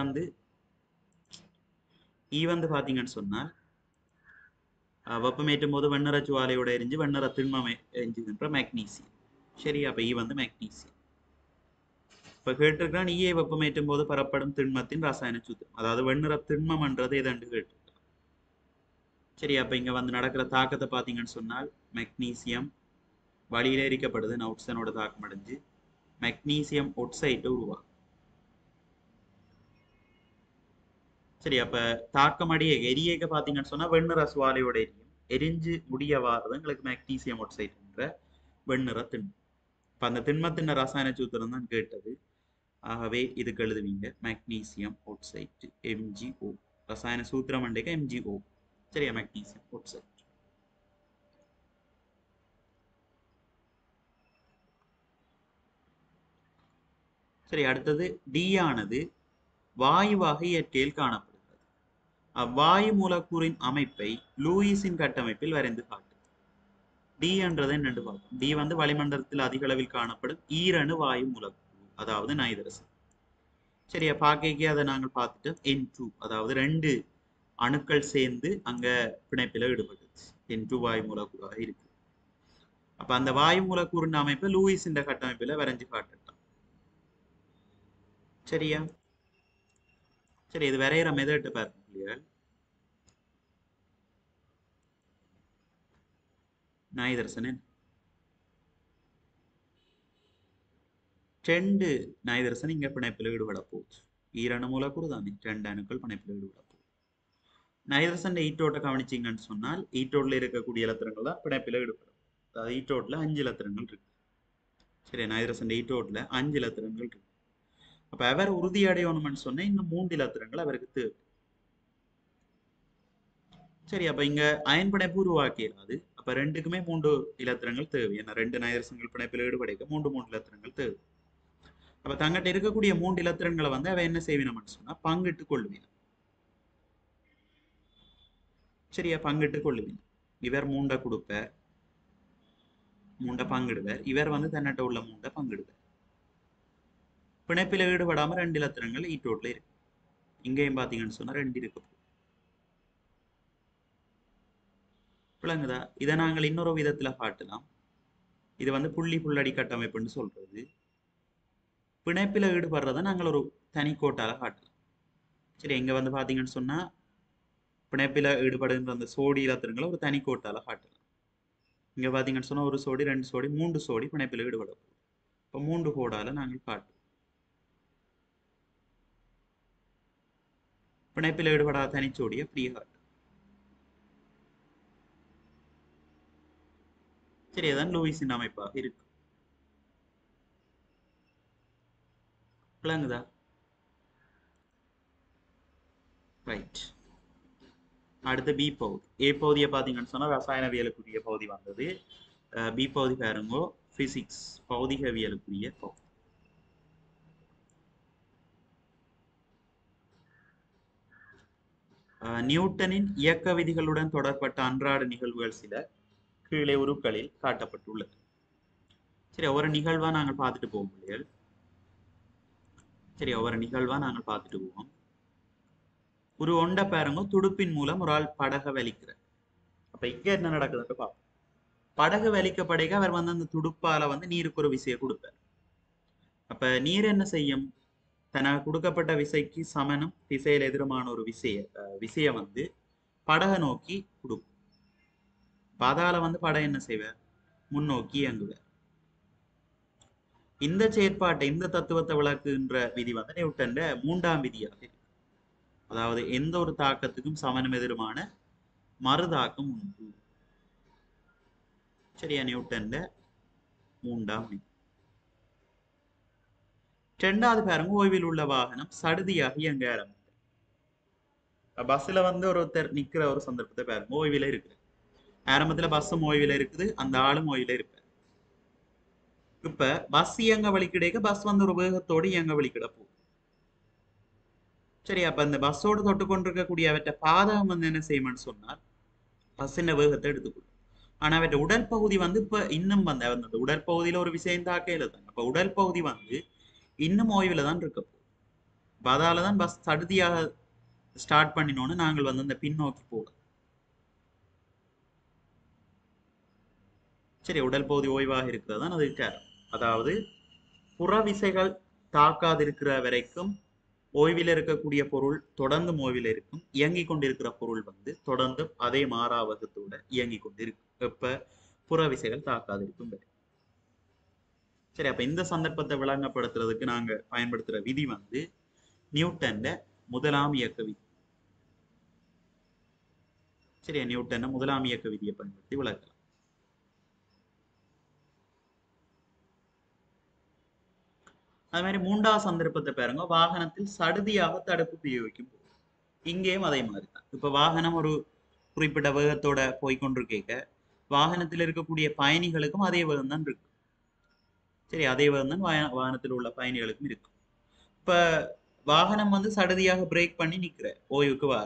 ஈ வந்து பாத்தீங்கன்னு சொன்னால் வெப்பமேற்றும் போது வெண்ணற ஜுவாலையோட எரிஞ்சு வெண்ணற திண்மம் எரிஞ்சுன்ற மெக்னீசியம். சரி, அப்ப ஈ வந்து மெக்னீசியம். இப்ப கேட்டிருக்கான் ஈயை வெப்பமேற்றும் போது பெறப்படும் திண்மத்தின் ரசாயன சூத்திரம், அதாவது வெண்ணற திண்மம்ன்றது எதண்டு கேட்டிருக்கான். சரி, அப்ப இங்க வந்து நடக்கிற தாக்கத்தை பாத்தீங்கன்னு சொன்னால் மெக்னீசியம் வழியில எரிக்கப்படுது, நவுட்சனோட தாக்கம் அடைஞ்சு மெக்னீசியம் ஒட்சைட்டு உருவாகும். சரி, அப்ப தாக்கம் அடைய எரியேக்க பாத்தீங்கன்னு சொன்னா வெண்ணிற சுவாலையோட எரியும். எரிஞ்சு முடிய வாரது எங்களுக்கு மெக்னீசியம் ஆக்சைடுன்ற வெண்ணிற திண்மம். இப்ப அந்த திண்மத்தின் ரசாயன சூத்திரம் தான் கேட்டது. ஆகவே இதுக்கு எழுதுவீங்க மெக்னீசியம் ஆக்சைடு MgO. ரசாயன சூத்திரம் அண்டைக்க MgO. சரியா, மெக்னீசியம் ஆக்சைடு. சரி, அடுத்தது டி ஆனது வாயுவாக இயற்கையில் காணப்படுகிறது. அவ்வாயு மூலக்கூறின் அமைப்பை லூயிஸின் கட்டமைப்பில் வரைந்து காட்டு. டி என்றதை என்னென்று பார்ப்போம். டி வந்து வளிமண்டலத்தில் அதிக அளவில் காணப்படும் ஈரணு வாயு மூலக்கூறு, அதாவது நைதரசன். சரியா, பாக்கைக்கு அதை நாங்கள் பார்த்துட்டு N2, அதாவது 2 அணுக்கள் சேர்ந்து அங்க பிணைப்பில் ஈடுபட்டுச்சு. N2 வாயு மூலக்கூறாக இருக்கு. அப்ப அந்த வாயு மூலக்கூறின் அமைப்பை லூயிஸின் கட்டமைப்பில் வரைஞ்சு காட்டலாம். சரியா, சரி, இது வரைகிற மெதட்டு பாருங்க. நைதரசன் 2 நைதரசன் இங்க பிணைப்பில் ஈடுபட போகுது. ஈரணு மூலக்கூறு தானே, 2 அணுக்கள் பிணைப்பில் ஈடுபட போகுது. நைதரசன் ஈட்டோட்டை கவனிச்சிங்கன்னு சொன்னால் ஈட்டோட்ல இருக்கக்கூடிய இலத்திரங்கள் தான் பிணைப்பில் ஈடுபடும். அதாவது ஈட்டோட்ல 5 இலத்திரங்கள் இருக்கு. சரி, நைதரசன் ஈட்டோட்ல 5 இலத்திரங்கள் இருக்கு. அப்ப அவர் உறுதி அடையணும்னு சொன்னா இன்னும் 3 இலத்திரங்கள் அவருக்கு தேவை. சரி, அப்ப இங்க அயன் பிணைப்பு உருவாக்கிறாது. அப்ப ரெண்டுக்குமே 3 இலத்திரங்கள் தேவை. ஏன்னா 2 நைதரசன்கள் பிணைப்பில் ஈடுபடைக்க 3 இலத்திரங்கள் தேவை. அப்ப தங்கிட்ட இருக்கக்கூடிய 3 இலத்திரங்களை வந்து அவ என்ன செய்வினம்னு சொன்னா பங்கிட்டு கொள்ளுவீங்க. சரியா, பங்கிட்டு கொள்ளுவீங்க. இவர் 3 கொடுப்பார், 3 பங்கிடுவார். இவர் வந்து தன்னிட்ட உள்ள 3 பங்கிடுவார். பிணைப்பில் ஈடுபடாம 2 இலத்திரங்கள் ஈட்டோட்ல இருக்கு. இங்கேயும் பாத்தீங்கன்னு சொன்னா 2 இருக்கு. விளங்குதா? இதை நாங்கள் இன்னொரு விதத்துல காட்டலாம். இது வந்து புள்ளி புள்ளடி கட்டமைப்புன்னு சொல்றது. பிணைப்பில் ஈடுபடுறதை நாங்கள் ஒரு தனி கோட்டால காட்டலாம். சரி, இங்க வந்து பாத்தீங்கன்னு சொன்னா பிணைப்பில் ஈடுபடுகின்ற அந்த சோடி இலத்திரங்களை ஒரு தனி கோட்டால காட்டலாம். இங்க பாத்தீங்கன்னு சொன்னா ஒரு சோடி, 2 சோடி, 3 சோடி பிணைப்பில் ஈடுபட போகுது. இப்போ 3 கோடால நாங்கள் காட்டுவோம். பிணைப்பில் ஈடுபடாத தனிச்சோடியை அப்படியே காட்டும். சரி, அதான் லூயிஸின் அமைப்பாக இருக்கு. விளங்குதா? ரைட். அடுத்து பி பகுதி. ஏ பகுதியை பார்த்தீங்கன்னு சொன்னா ரசாயனவியலுக்குரிய பகுதி வந்தது. பி பகுதி பாருங்கோ, பிசிக்ஸ் பௌதிகவியலுக்குரிய பகுதி. நியூட்டனின் இயக்க விதிகளுடன் தொடர்பட்ட அன்றாட நிகழ்வுகள் சில கீழே உருக்களில் காட்டப்பட்டுள்ளது. சரி, ஒவ்வொரு நிகழ்வா நாங்கள் பார்த்துட்டு போவோம் பிள்ளைகள். சரி, ஒவ்வொரு நிகழ்வா நாங்கள் பார்த்துட்டு போவோம். ஒரு ஒண்ட பாருங்க, துடுப்பின் மூலம் ஒரு ஆள் படகை வலிக்கிற. அப்ப இங்க என்ன நடக்குதுன்னு பார்ப்போம். படகு வலிக்கப்படைக்க அவர் வந்து அந்த துடுப்பால வந்து நீருக்கு ஒரு விசையை கொடுப்பார். அப்ப நீர் என்ன செய்யும்? தனக்கு கொடுக்கப்பட்ட விசைக்கு சமனும் திசையில் எதிரமான ஒரு விசைய வந்து படகை நோக்கி கொடுக்கும். அதால வந்து படம் என்ன செய்வார்? முன்னோக்கி இயங்குவார். இந்த செயற்பாட்டை, இந்த தத்துவத்தை விளக்குகின்ற விதி வந்து நியூட்டன் 3ஆம் விதியாக இருக்கு. அதாவது எந்த ஒரு தாக்கத்துக்கும் சமனும் எதிருமான மறுதாக்கம் உண்டு. சரியா, நியூட்டன் 3ஆம் விதி. 2வது பாருங்க, ஓய்வில் உள்ள வாகனம் சடுதியாக இயங்க ஆரம்பிக்கும். பஸ்ல வந்து ஒருத்தர் நிக்கிற ஒரு சந்தர்ப்பத்தை பாருங்க, ஓய்வில இருக்கு. ஆரம்பத்துல பஸ்ஸும் ஓய்வில இருக்குது, அந்த ஆளும் ஓய்வில இருப்பார். இப்ப பஸ் இயங்க வழி கிடைக்க பஸ் வந்து ஒரு வேகத்தோடு இயங்க வழி கிடப்போம். சரி, அப்ப அந்த பஸ்ஸோடு தொட்டு கொண்டிருக்கக்கூடிய அவற்றை பாதகம் வந்து என்ன செய்யும்னு சொன்னால் பஸ்ஸின் வேகத்தை எடுத்துக்கொள்ளும். ஆனா அவற்ற உடல் பகுதி வந்து இப்ப இன்னும் வந்து அந்த உடற்பகுதியில ஒரு விஷயம் தாக்கையில தான். அப்ப உடல் பகுதி வந்து இன்னும் ஓய்வுல தான் இருக்க போகுது. அதாலதான் பஸ் சடுதியாக ஸ்டார்ட் பண்ணினோன்னு நாங்கள் வந்து அந்த பின்னோக்கி போகலாம். சரி, உடல் பகுதி ஓய்வாக இருக்கிறது தான் அது காரணம். அதாவது புற விசைகள் தாக்காதிருக்கிற வரைக்கும் ஓய்வில் இருக்கக்கூடிய பொருள் தொடர்ந்து ஓய்வில் இருக்கும். இயங்கிக் கொண்டிருக்கிற பொருள் வந்து தொடர்ந்து அதே மாறாவகத்தோட இயங்கிக் கொண்டிருக்கும். எப்ப புற விசைகள் தாக்காதிருக்கும் வரை. சரி, அப்ப இந்த சந்தர்ப்பத்தை விளங்கப்படுத்துறதுக்கு நாங்க பயன்படுத்துற விதி வந்து நியூட்டன்ல முதலாம் இயக்க விதி. சரியா, நியூட்டனை முதலாம் இயக்க விதியை பயன்படுத்தி விளக்கலாம். அது மாதிரி மூன்றாவது சந்தர்ப்பத்தை பாருங்க, வாகனத்தில் சடுதியாக தடுப்பு உபயோகிக்கும் போது. இங்கேயும் அதே மாதிரி தான். இப்ப வாகனம் ஒரு குறிப்பிட்ட வேகத்தோட போய்கொண்டிருக்க, வாகனத்தில் இருக்கக்கூடிய பயணிகளுக்கும் அதே வேகம் தான் இருக்கு. சரி, அதே வேகம் தான் வாகனத்தில் உள்ள பயணிகளுக்கும் இருக்கும். இப்ப வாகனம் வந்து சடுதியாக பிரேக் பண்ணி நிக்கிற, ஓய்வுக்கு வார.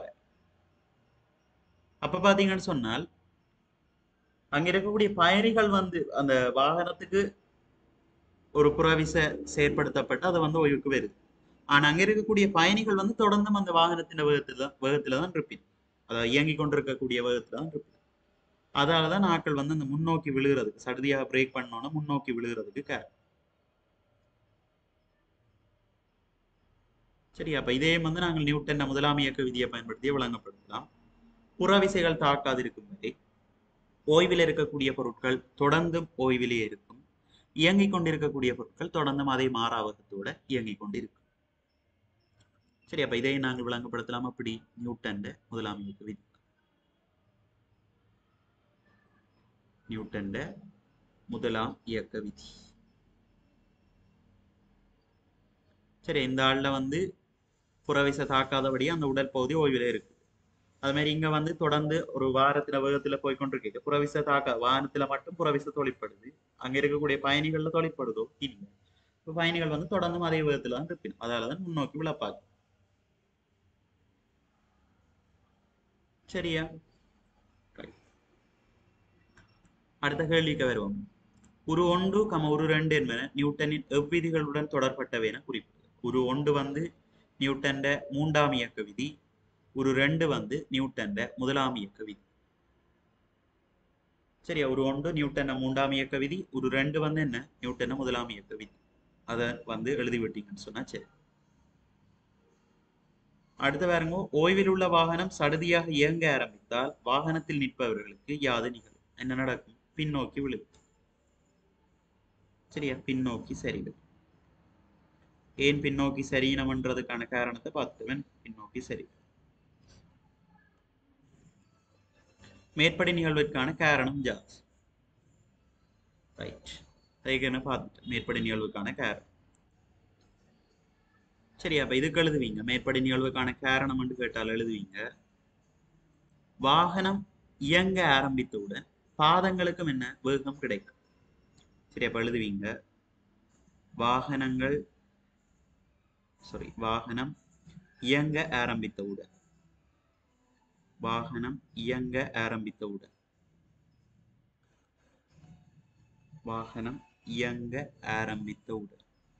அப்ப பாத்தீங்கன்னு சொன்னால் அங்க இருக்கக்கூடிய பயணிகள் வந்து அந்த வாகனத்துக்கு ஒரு புறவிசை செயற்படுத்தப்பட்டு அதை வந்து ஓய்வுக்கு வருது. ஆனா அங்க இருக்கக்கூடிய பயணிகள் வந்து தொடர்ந்தும் அந்த வாகனத்தின் வேகத்துல தான் இருப்பின், அதாவது இயங்கி கொண்டிருக்கக்கூடிய வேகத்துல தான் இருப்பின். அதாலதான் ஆட்கள் வந்து அந்த முன்னோக்கி விழுகிறதுக்கு, சடுதியாக பிரேக் பண்ணோன்னா முன்னோக்கி விழுகிறதுக்கு காரணம். சரி, அப்ப இதே வந்து நாங்கள் நியூட்டன் முதலாம் இயக்க விதியை பயன்படுத்தி விளங்கப்படுத்தலாம். புறவிசைகள் தாக்காதிருக்கும் வரை ஓய்வில் இருக்கக்கூடிய பொருட்கள் தொடர்ந்தும் ஓய்விலே இருக்கும், இயங்கிக் கொண்டிருக்கக்கூடிய பொருட்கள் தொடர்ந்தும் அதே மாறாவகத்தோட இயங்கிக் கொண்டிருக்கும். சரி, அப்ப இதை நாங்கள் விளங்கப்படுத்தலாம். அப்படி நியூட்டன் முதலாம் இயக்க விதி. நியூட்டன் முதலாம் இயக்க விதி. சரி, இந்த ஆள்ல வந்து புறவிசை தாக்காதபடி அந்த உடல் பகுதி ஓய்விலே இருக்கு. அது மாதிரி இங்க வந்து தொடர்ந்து ஒரு வாரத்துல வேகத்துல போய்கொண்டிருக்க, புறவிசை தாக்க வாகனத்துல மட்டும் புறவிசை தொழிற்படுது, அங்க இருக்கக்கூடிய பயணிகள்ல தொழிற்படுதோ இல்லை. இப்ப பயணிகள் வந்து தொடர்ந்தும் அதே வேகத்துல தான் இருப்பினும், அதாலதான் முன்னோக்கி விழப்பாங்க. சரியா? அடுத்த கேள்விக்கு வருவோம். உரு 1, உரு 2 என்பன நியூட்டனின் எவ்விதிகளுடன் தொடர்பட்டவை என குறிப்பிடுது. உரு 1 வந்து நியூட்டன் மூன்றாம் இயக்க விதி, உரு 2 வந்து நியூட்டன் முதலாம் இயக்க விதி. சரியா, உரு 1 நியூட்டன் மூன்றாம் இயக்க விதி, உரு 2 வந்து என்ன, நியூட்டன் முதலாம் இயக்க விதி. அதை வந்து எழுதி விட்டீங்கன்னு சொன்னா சரி. அடுத்து பாருங்க, ஓய்வில் உள்ள வாகனம் சடுதியாக இயங்க ஆரம்பித்தால் வாகனத்தில் நிற்பவர்களுக்கு யாது நிகழும்? என்ன நடக்கும்? பின்னோக்கி விழும். சரியா, பின்னோக்கி சரிவு. ஏன் பின்னோக்கி சரியனம்ன்றதுக்கான காரணத்தை பார்த்துவன். பின்னோக்கி சரி மேற்படி நிகழ்விற்கான காரணம் ஜாஸ். ரைட், பார்த்துட்டு மேற்படி நிகழ்வுக்கான காரணம். சரி, அப்ப இதுக்கு எழுதுவீங்க, மேற்படி நிகழ்வுக்கான காரணம் என்று கேட்டால் எழுதுவீங்க, வாகனம் இயங்க ஆரம்பித்தவுடன் பாதங்களுக்கும் என்ன வேகம் கிடைக்கும். சரி, அப்ப எழுதுவீங்க, வாகனம் இயங்க ஆரம்பித்தவுடன், வாகனம் இயங்க ஆரம்பித்தவுடன், வாகனம் இயங்க ஆரம்பித்தவுடன்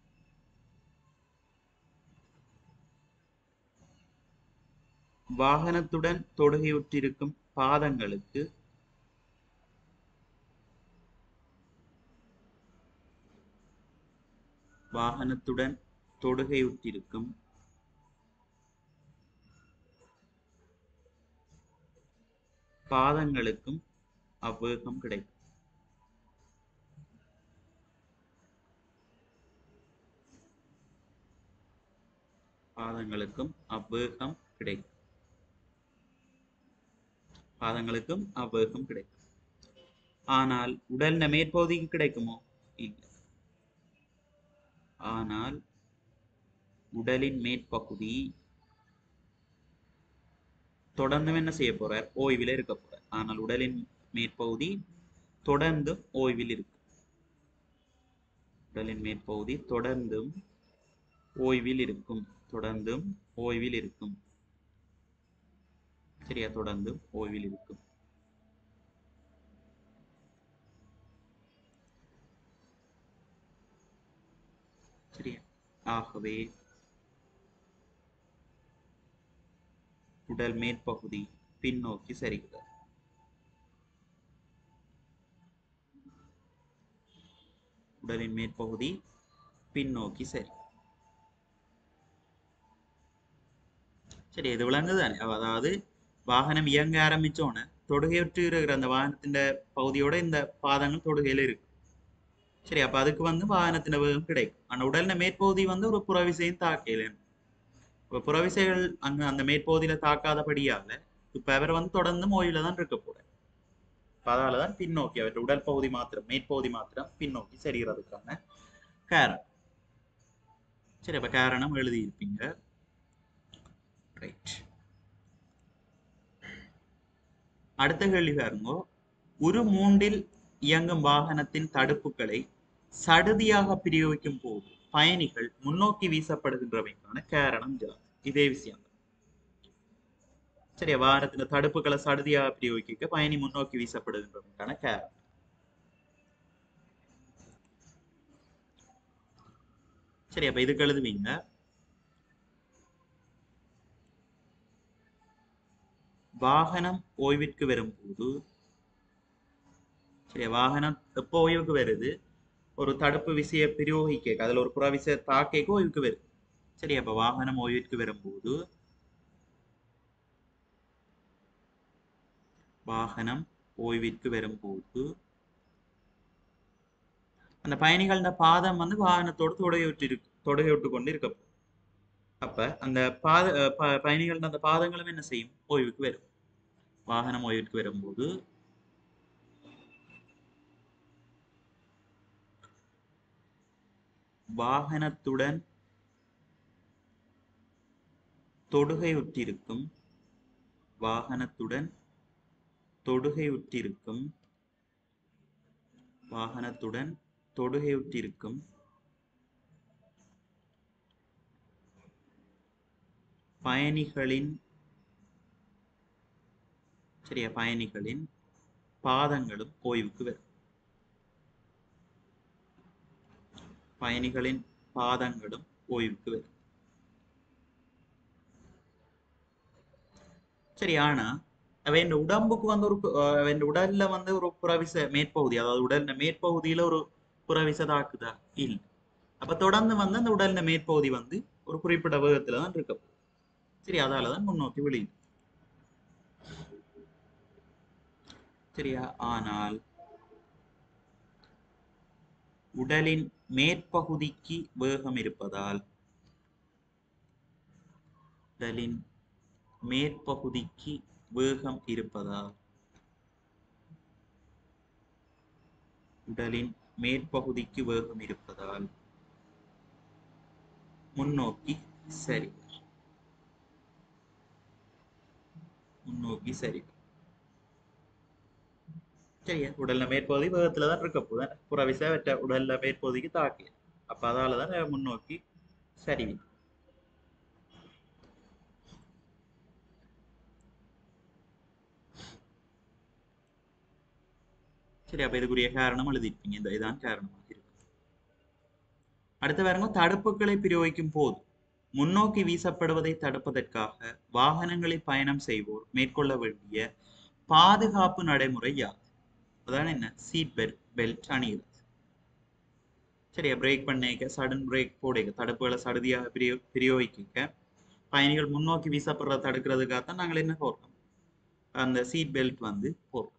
வாகனத்துடன் தொடுகையுற்றிருக்கும் பாதங்களுக்கு வாகனத்துடன் தொடுகையுற்றிருக்கும் பாதங்களுக்கும் அவ்வேகம் கிடைக்கும். பாதங்களுக்கும் அவ்வேகம் கிடைக்கும். பாதங்களுக்கும் அவ்வேகம் கிடைக்கும். ஆனால் உடல் மேற்பகுதிக்கு கிடைக்குமோ? இல்லை. ஆனால் உடலின் மேற்பகுதி தொடர்ந்து என்ன செய்ய போறார்? ஓய்வில் இருக்க போறார். ஆனால் உடலின் மேற்பகுதி தொடர்ந்து ஓய்வில் இருக்கு. உடலின் மேற்பகுதி தொடர்ந்தும் ஓய்வில் இருக்கும். தொடர்ந்தும் ஓய்வில் இருக்கும். சரியா, தொடர்ந்தும் ஓய்வில் இருக்கும். சரியா, ஆகவே உடல் மேற்பகுதி பின்னோக்கி சரிகிறது. உடலின் மேற்பகுதி பின்னோக்கி சரி. சரி, இது விளங்குதானே? அதாவது வாகனம் இயங்க ஆரம்பிச்சோன்னு தொடுகையுற்று இருக்கிற அந்த வாகனத்தின் பகுதியோட இந்த பாதங்கள் தொடுகையில இருக்கு. சரி, அப்ப அதுக்கு வந்து வாகனத்தின் வேகம் கிடைக்கும். ஆனா உடலின் மேற்பகுதி வந்து ஒரு புறவிசையும் தாக்கல. இப்ப புறவிசைகள் அங்க அந்த மேற்பகுதியில தாக்காதபடியால இப்ப அவர் வந்து தொடர்ந்து ஓய்வுல தான் இருக்க போறார். அதனாலதான் பின்னோக்கி அவருடைய உடல் பகுதி மாத்திரம் மேற்பகுதி மாத்திரம் பின்னோக்கி சரிகிறதுக்கான காரணம். சரி, அப்ப காரணம் எழுதியிருப்பீங்க. ரைட். அடுத்த கேள்வி பாருங்க. ஒரு மூண்டில் இயங்கும் வாகனத்தின் தடுப்புகளை சடுதியாக பிரயோகிக்கும் போது பயணிகள் முன்னோக்கி வீசப்படுகின்றவைக்கான காரணம் யாது? இதே விஷயம் தான். சரியா, வாகனத்தின் தடுப்புகளை சடுதியாக பிரயோகிக்க பயணி முன்னோக்கி வீசப்படுகின்றவைக்கான காரணம். சரி, அப்ப இதுக்கு எழுதுவீங்க. வாகனம் ஓய்விற்கு வரும்போது, சரி, வாகனம் எப்போ ஓய்வுக்கு வருது? ஒரு தடுப்பு விசையை பிரயோகிக்க, அதுல ஒரு புற விசையை தாக்க ஓய்வுக்கு வருது. சரி, அப்ப வாகனம் ஓய்விற்கு வரும்போது வாகனம் ஓய்விற்கு வரும்போது அந்த பயணிகளோட பாதம் வந்து வாகனத்தோடு தொடையுட்டு கொண்டு இருக்க. அப்ப அந்த பயணிகளோட அந்த பாதங்களும் என்ன செய்யும்? ஓய்வுக்கு வரும். வாகனம் ஓய்வுக்கு வரும்போது வாகனத்துடன் தொடுகையுற்றிருக்கும் வாகனத்துடன் தொடுகையுற்றிருக்கும் வாகனத்துடன் தொடுகையுற்றிருக்கும் பயணிகளின் சரியா பயணிகளின் பாதங்களும் ஓய்வுக்கு வரும். பயணிகளின் பாதங்களும் ஓய்வுக்கு வரும். சரி, ஆனா அவன் உடம்புக்கு வந்து ஒரு அவன் உடல்ல வந்து ஒரு புறவிச மேற்பகுதி, அதாவது உடல்ல மேற்பகுதியில ஒரு புறவிச தாக்குதா இல்ல. அப்ப தொடர்ந்து வந்து அந்த உடல்ல மேற்பகுதி வந்து ஒரு குறிப்பிட்ட வேகத்துல தான் இருக்க. சரி, அதாலதான் முன்னோக்கி விழுது. சரியா, ஆனால் உடலின் மேற்பகுதிக்கு வேகம் இருப்பதால் உடலின் மேற்பகுதிக்கு வேகம் இருப்பதால் உடலின் மேற்பகுதிக்கு வேகம் இருப்பதால் முன்னோக்கி சரி முன்னோக்கி சரி. சரியா, உடல்ல மேற்பகுதி வேகத்துல தான் இருக்க போகுது. புறவிசை உடல்ல மேற்பகுதிக்கு தாக்கல. அப்ப அதாலதான் முன்னோக்கி சரி. சரி, அப்ப இதுக்குரிய காரணம் எழுதிருப்பீங்க. இந்த இதான் காரணமாக இருக்கு. அடுத்து பாருங்க, தடுப்புகளை பிரயோகிக்கும் போது முன்னோக்கி வீசப்படுவதை தடுப்பதற்காக வாகனங்களில் பயணம் செய்வோர் மேற்கொள்ள வேண்டிய பாதுகாப்பு நடைமுறை யாது? அதான் என்ன? சீட் பெல்ட் அணிகிறது. சரியா, பிரேக் பண்ணிக்க, சடன் பிரேக் போடுங்க, தடுப்புகளை சடுதியாக பிரயோகிக்க பயணிகள் முன்னோக்கி வீசப்படுறத தடுக்கிறதுக்காகத்தான் நாங்கள் என்ன போடுறோம்? அந்த சீட் பெல்ட் வந்து போடுறோம்.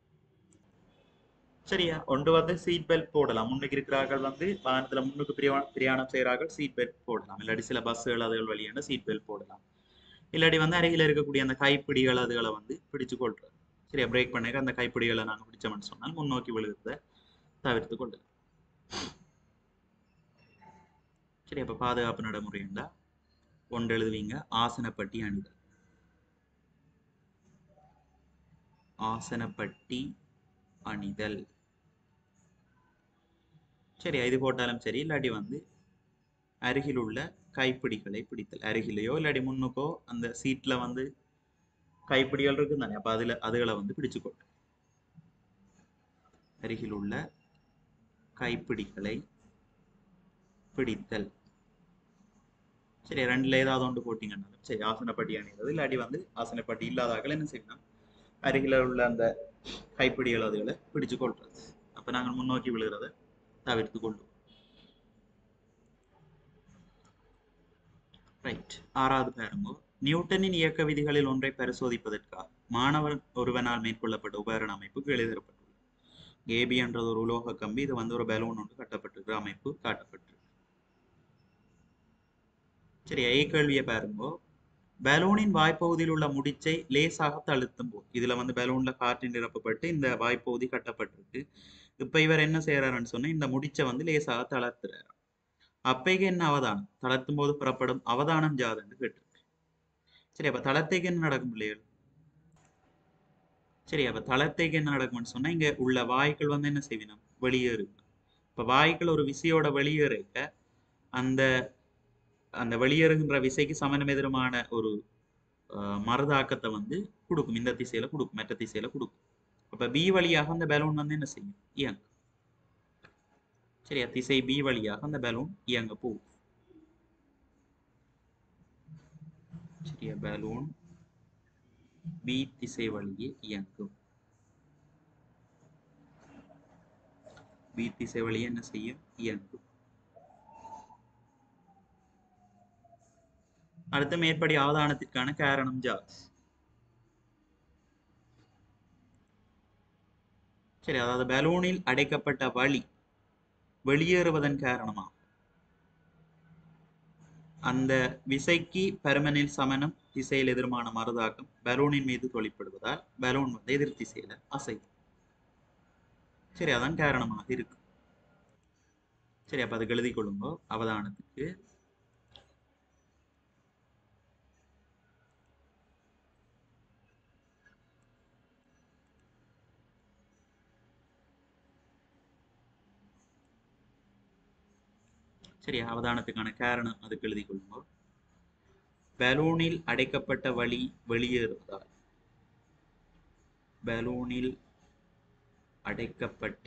சரியா, ஒன்று வந்து சீட் பெல்ட் போடலாம். முன்னுக்கு இருக்கிறார்கள் வந்து வாகனத்துல முன்னுக்கு பிரயாணம் செய்யறார்கள், சீட் பெல்ட் போடலாம். இல்லாட்டி சில பஸ்ஸுகள் அதுகள் வழியான சீட் பெல்ட் போடலாம். இல்லாட்டி வந்து அருகில் இருக்கக்கூடிய அந்த கைப்பிடிகள் அதுகளை வந்து பிடிச்சு கொள்றது. சரியா, பிரேக் பண்ணிக்க அந்த கைப்பிடிகளை நாங்கள் பிடிச்சோம்னு சொன்னால் முன்னோக்கி விழுகிறத தவிர்த்து கொள்ளலாம். சரி, அப்ப பாதுகாப்பு நடைமுறைண்டா ஒன்று எழுதுவீங்க. ஆசனப்பட்டி அணிதல். ஆசனப்பட்டி அணிதல். சரி, இது போட்டாலும் சரி. இல்லாட்டி வந்து அருகில் உள்ள கைப்பிடிகளை பிடித்தல். அருகிலேயோ இல்லாட்டி முன்னுக்கோ அந்த சீட்ல வந்து கைப்பிடிகள் இருக்கு தானே, அப்ப அதுகளை வந்து பிடிச்சுக்கொள். அருகில் உள்ள கைப்பிடிகளை பிடித்தல். சரி, ரெண்டுல ஏதாவது ஒன்று போட்டீங்கன்னாலும் சரி. ஆசனப்பட்டி அணிகிறது. இல்லாட்டி வந்து ஆசனப்பட்டி இல்லாதாக்கள் என்ன செய்யணும்? அருகில உள்ள அந்த கைப்பிடிகள் அதுகளை பிடிச்சு கொள்றது. அப்ப நாங்கள் முன்னோக்கி விழுகிறத தவிர்த்து கொள்ளுவோம். ரைட். ஆறாவது பாருங்க. நியூட்டனின் இயக்க விதிகளில் ஒன்றை பரிசோதிப்பதற்காக மாணவர் ஒருவனால் மேற்கொள்ளப்பட்ட உபகரண அமைப்பு கீழே தரப்பட்டுள்ளது. ஏபி என்றது ஒரு உலோக கம்பி. இது வந்து ஒரு பலூன் ஒன்று கட்டப்பட்டிருக்கிற அமைப்பு காட்டப்பட்டிருக்கு. சரி, கேள்வியை பாருங்க. பலூனின் வாய்ப்பகுதியில் உள்ள முடிச்சை லேசாக தழுத்தும் போது, இதுல வந்து பலூன்ல காற்று நிரப்பப்பட்டு இந்த வாய்ப்பகுதி கட்டப்பட்டிருக்கு. இப்ப இவர் என்ன செய்யறாருன்னு சொன்னா இந்த முடிச்சை வந்து லேசாக தளர்த்துறாரு. அப்பைக்கு என்ன அவதானம், தளர்த்தும் போது புறப்படும் அவதானம் ஜாதுன்னு கேட்டிருக்கு. சரி, அப்ப தளர்த்தைக்கு என்ன நடக்கும் பிள்ளைகள்? சரி, அப்ப தளர்த்தைக்கு என்ன நடக்கும்னு சொன்னா இங்க உள்ள வாயுக்கள் வந்து என்ன செய்வினம், வெளியேறு. இப்ப வாயுக்கள் ஒரு விசையோட வெளியேறிக்க அந்த அந்த வெளியேறுகின்ற விசைக்கு சமனம் எதிரமான ஒரு மறுதாக்கத்தை வந்து கொடுக்கும், இந்த திசையில கொடுக்கும், மற்ற திசையில கொடுக்கும். அப்ப பி வழியாக அந்த பலூன் வந்து என்ன செய்யும், இயங்கும். சரியா, திசை பி வழியாக அந்த பலூன் இயங்க போகும். சரியா, பலூன் பி திசை வழியே இயங்கும். பி திசை வழியே என்ன செய்யும், இயங்கும். அடுத்த மேற்படி அவதானத்திற்கான காரணம் ஜாஸ். சரி, அதாவது பலூனில் அடைக்கப்பட்ட வழி வெளியேறுவதன் காரணமாக அந்த விசைக்கு பெர்மனில் சமனம் திசையில் எதிர்மான மறுதாக்கம் பலூனின் மீது தொழிற்படுவதால் பலூன் வந்து எதிர் திசையில அசையும். சரி, அதான் காரணமாக இருக்கு. சரி, அப்ப அதுக்கு எழுதி கொள்ளுங்க அவதானத்துக்கு. சரி, அவதானத்துக்கான காரணம் அதுக்கு எழுதி கொள்ளுங்க. பலூனில் அடைக்கப்பட்ட வழி வெளியேறுவதால், பலூனில் அடைக்கப்பட்ட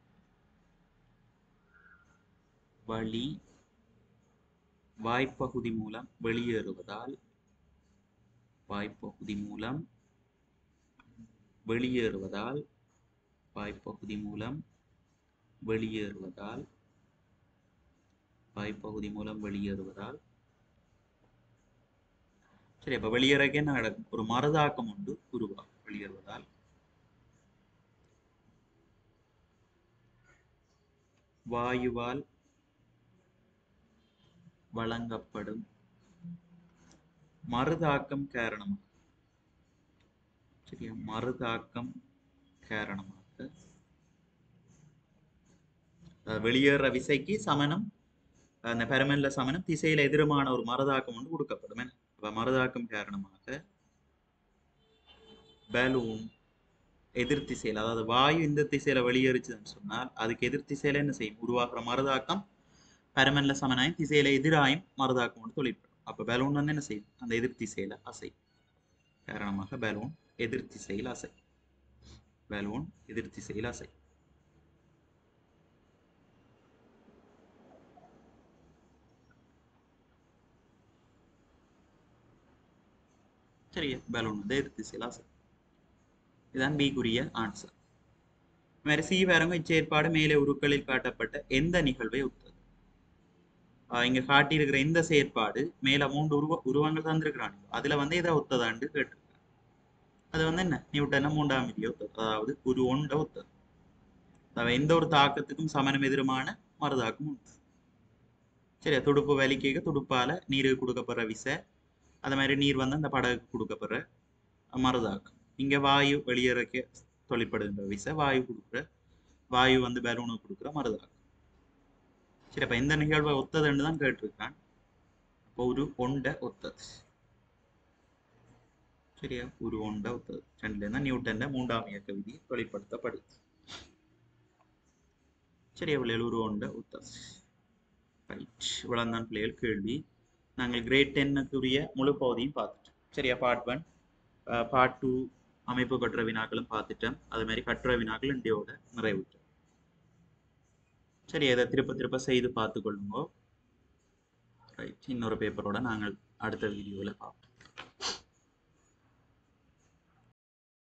வழி வாய்ப்பகுதி மூலம் வெளியேறுவதால், வாய்ப்பகுதி மூலம் வெளியேறுவதால், வாய்ப்பகுதி மூலம் வெளியேறுவதால், வாய்ப்பகுதி மூலம் வெளியேறுவதால். சரி, அப்ப வெளியேறக்கு என்ன நடக்கும், ஒரு மறுதாக்கம் உண்டு உருவாகும். வெளியேறுவதால் வாயுவால் வழங்கப்படும் மறுதாக்கம் காரணமாக, சரியா, மறுதாக்கம் காரணமாக வெளியேற விசைக்கு சமனம் அந்த பெருமன்ல சமனம் திசையில எதிரமான ஒரு மறுதாக்கம் ஒன்று கொடுக்கப்படும். மறுதாக்கம் காரணமாக பலூன் எதிர் திசையில், அதாவது வாயு இந்த திசையில வெளியேறிச்சுன்னு சொன்னால் அதுக்கு எதிர் திசையில என்ன செய்யும், உருவாக்குற மறுதாக்கம் பெருமன்ல சமனாயும் திசையில எதிராயும் மறுதாக்கம் ஒன்று தொழிற்படும். அப்ப பலூன் வந்து என்ன செய்யும், அந்த எதிர் திசையில அசை. காரணமாக பலூன் எதிர் திசையில் அசை. பலூன் எதிர் திசையில் அசை. சரியா, பலூன் வந்து எதிர் திசையில் அசை. இதுதான் பிக்குரிய ஆன்சர். மாதிரி சி பாருங்க, இச்செயற்பாடு மேலே உருக்களில் காட்டப்பட்ட எந்த நிகழ்வை ஒத்தது. இங்க காட்டியிருக்கிற இந்த செயற்பாடு மேல 3 உருவங்கள் தந்திருக்கிறாங்க, அதுல வந்து இதை ஒத்ததாண்டு கேட்டிருக்காங்க. அது வந்து என்ன, நியூட்டன 3ஆம் விதியை ஒத்தது, அதாவது ஒரு ஒன்றை ஒத்தது. அதாவது எந்த ஒரு தாக்கத்துக்கும் சமனம் எதிரமான மறுதாக்கம் உண்டு. சரியா, துடுப்பு வலிக்க துடுப்பால நீருக்கு கொடுக்கப்படுற விசை, அது மாதிரி நீர் வந்து அந்த படகுக்கு கொடுக்கப்படுற மறுதாக்கம். இங்க வாயு வெளியேறக்க தொழிற்படுகின்ற விசை, வாயு வந்து பலூனுக்கு கொடுக்குற மறுதாக்கம். சரி, அப்ப எந்த நிகழ்வை ஒத்ததுன்னு தான் கேட்டிருக்கான். அப்போ ஒரு ஒண்ட ஒத்தது. சரியா, ஒரு ஒண்ட ஒத்தது. ரெண்டுல இருந்தா நியூட்டன்ல 3ஆம் இயக்க விதி வெளிப்படுத்தப்படுது. சரியா பிள்ளைகள், ஒரு ஒண்ட ஒத்தது. ரைட், இவ்வளவுதான் பிள்ளைகள் கேள்வி. நாங்கள் கிரேட் 10க்குரிய முழு பகுதியும் பார்த்துட்டோம். சரியா, பார்ட் 1 பார்ட் 2 அமைப்பு கட்டுரை வினாக்களும் பார்த்துட்டோம். அது மாதிரி கட்டுரை வினாக்கள் இந்தியோட நிறைவுற்றோம். சரி, அதை திருப்ப செய்து பார்த்து கொள்ளுங்க. ரைட், இன்னொரு பேப்பரோட நாங்கள் அடுத்த வீடியோவில் பார்ப்போம்.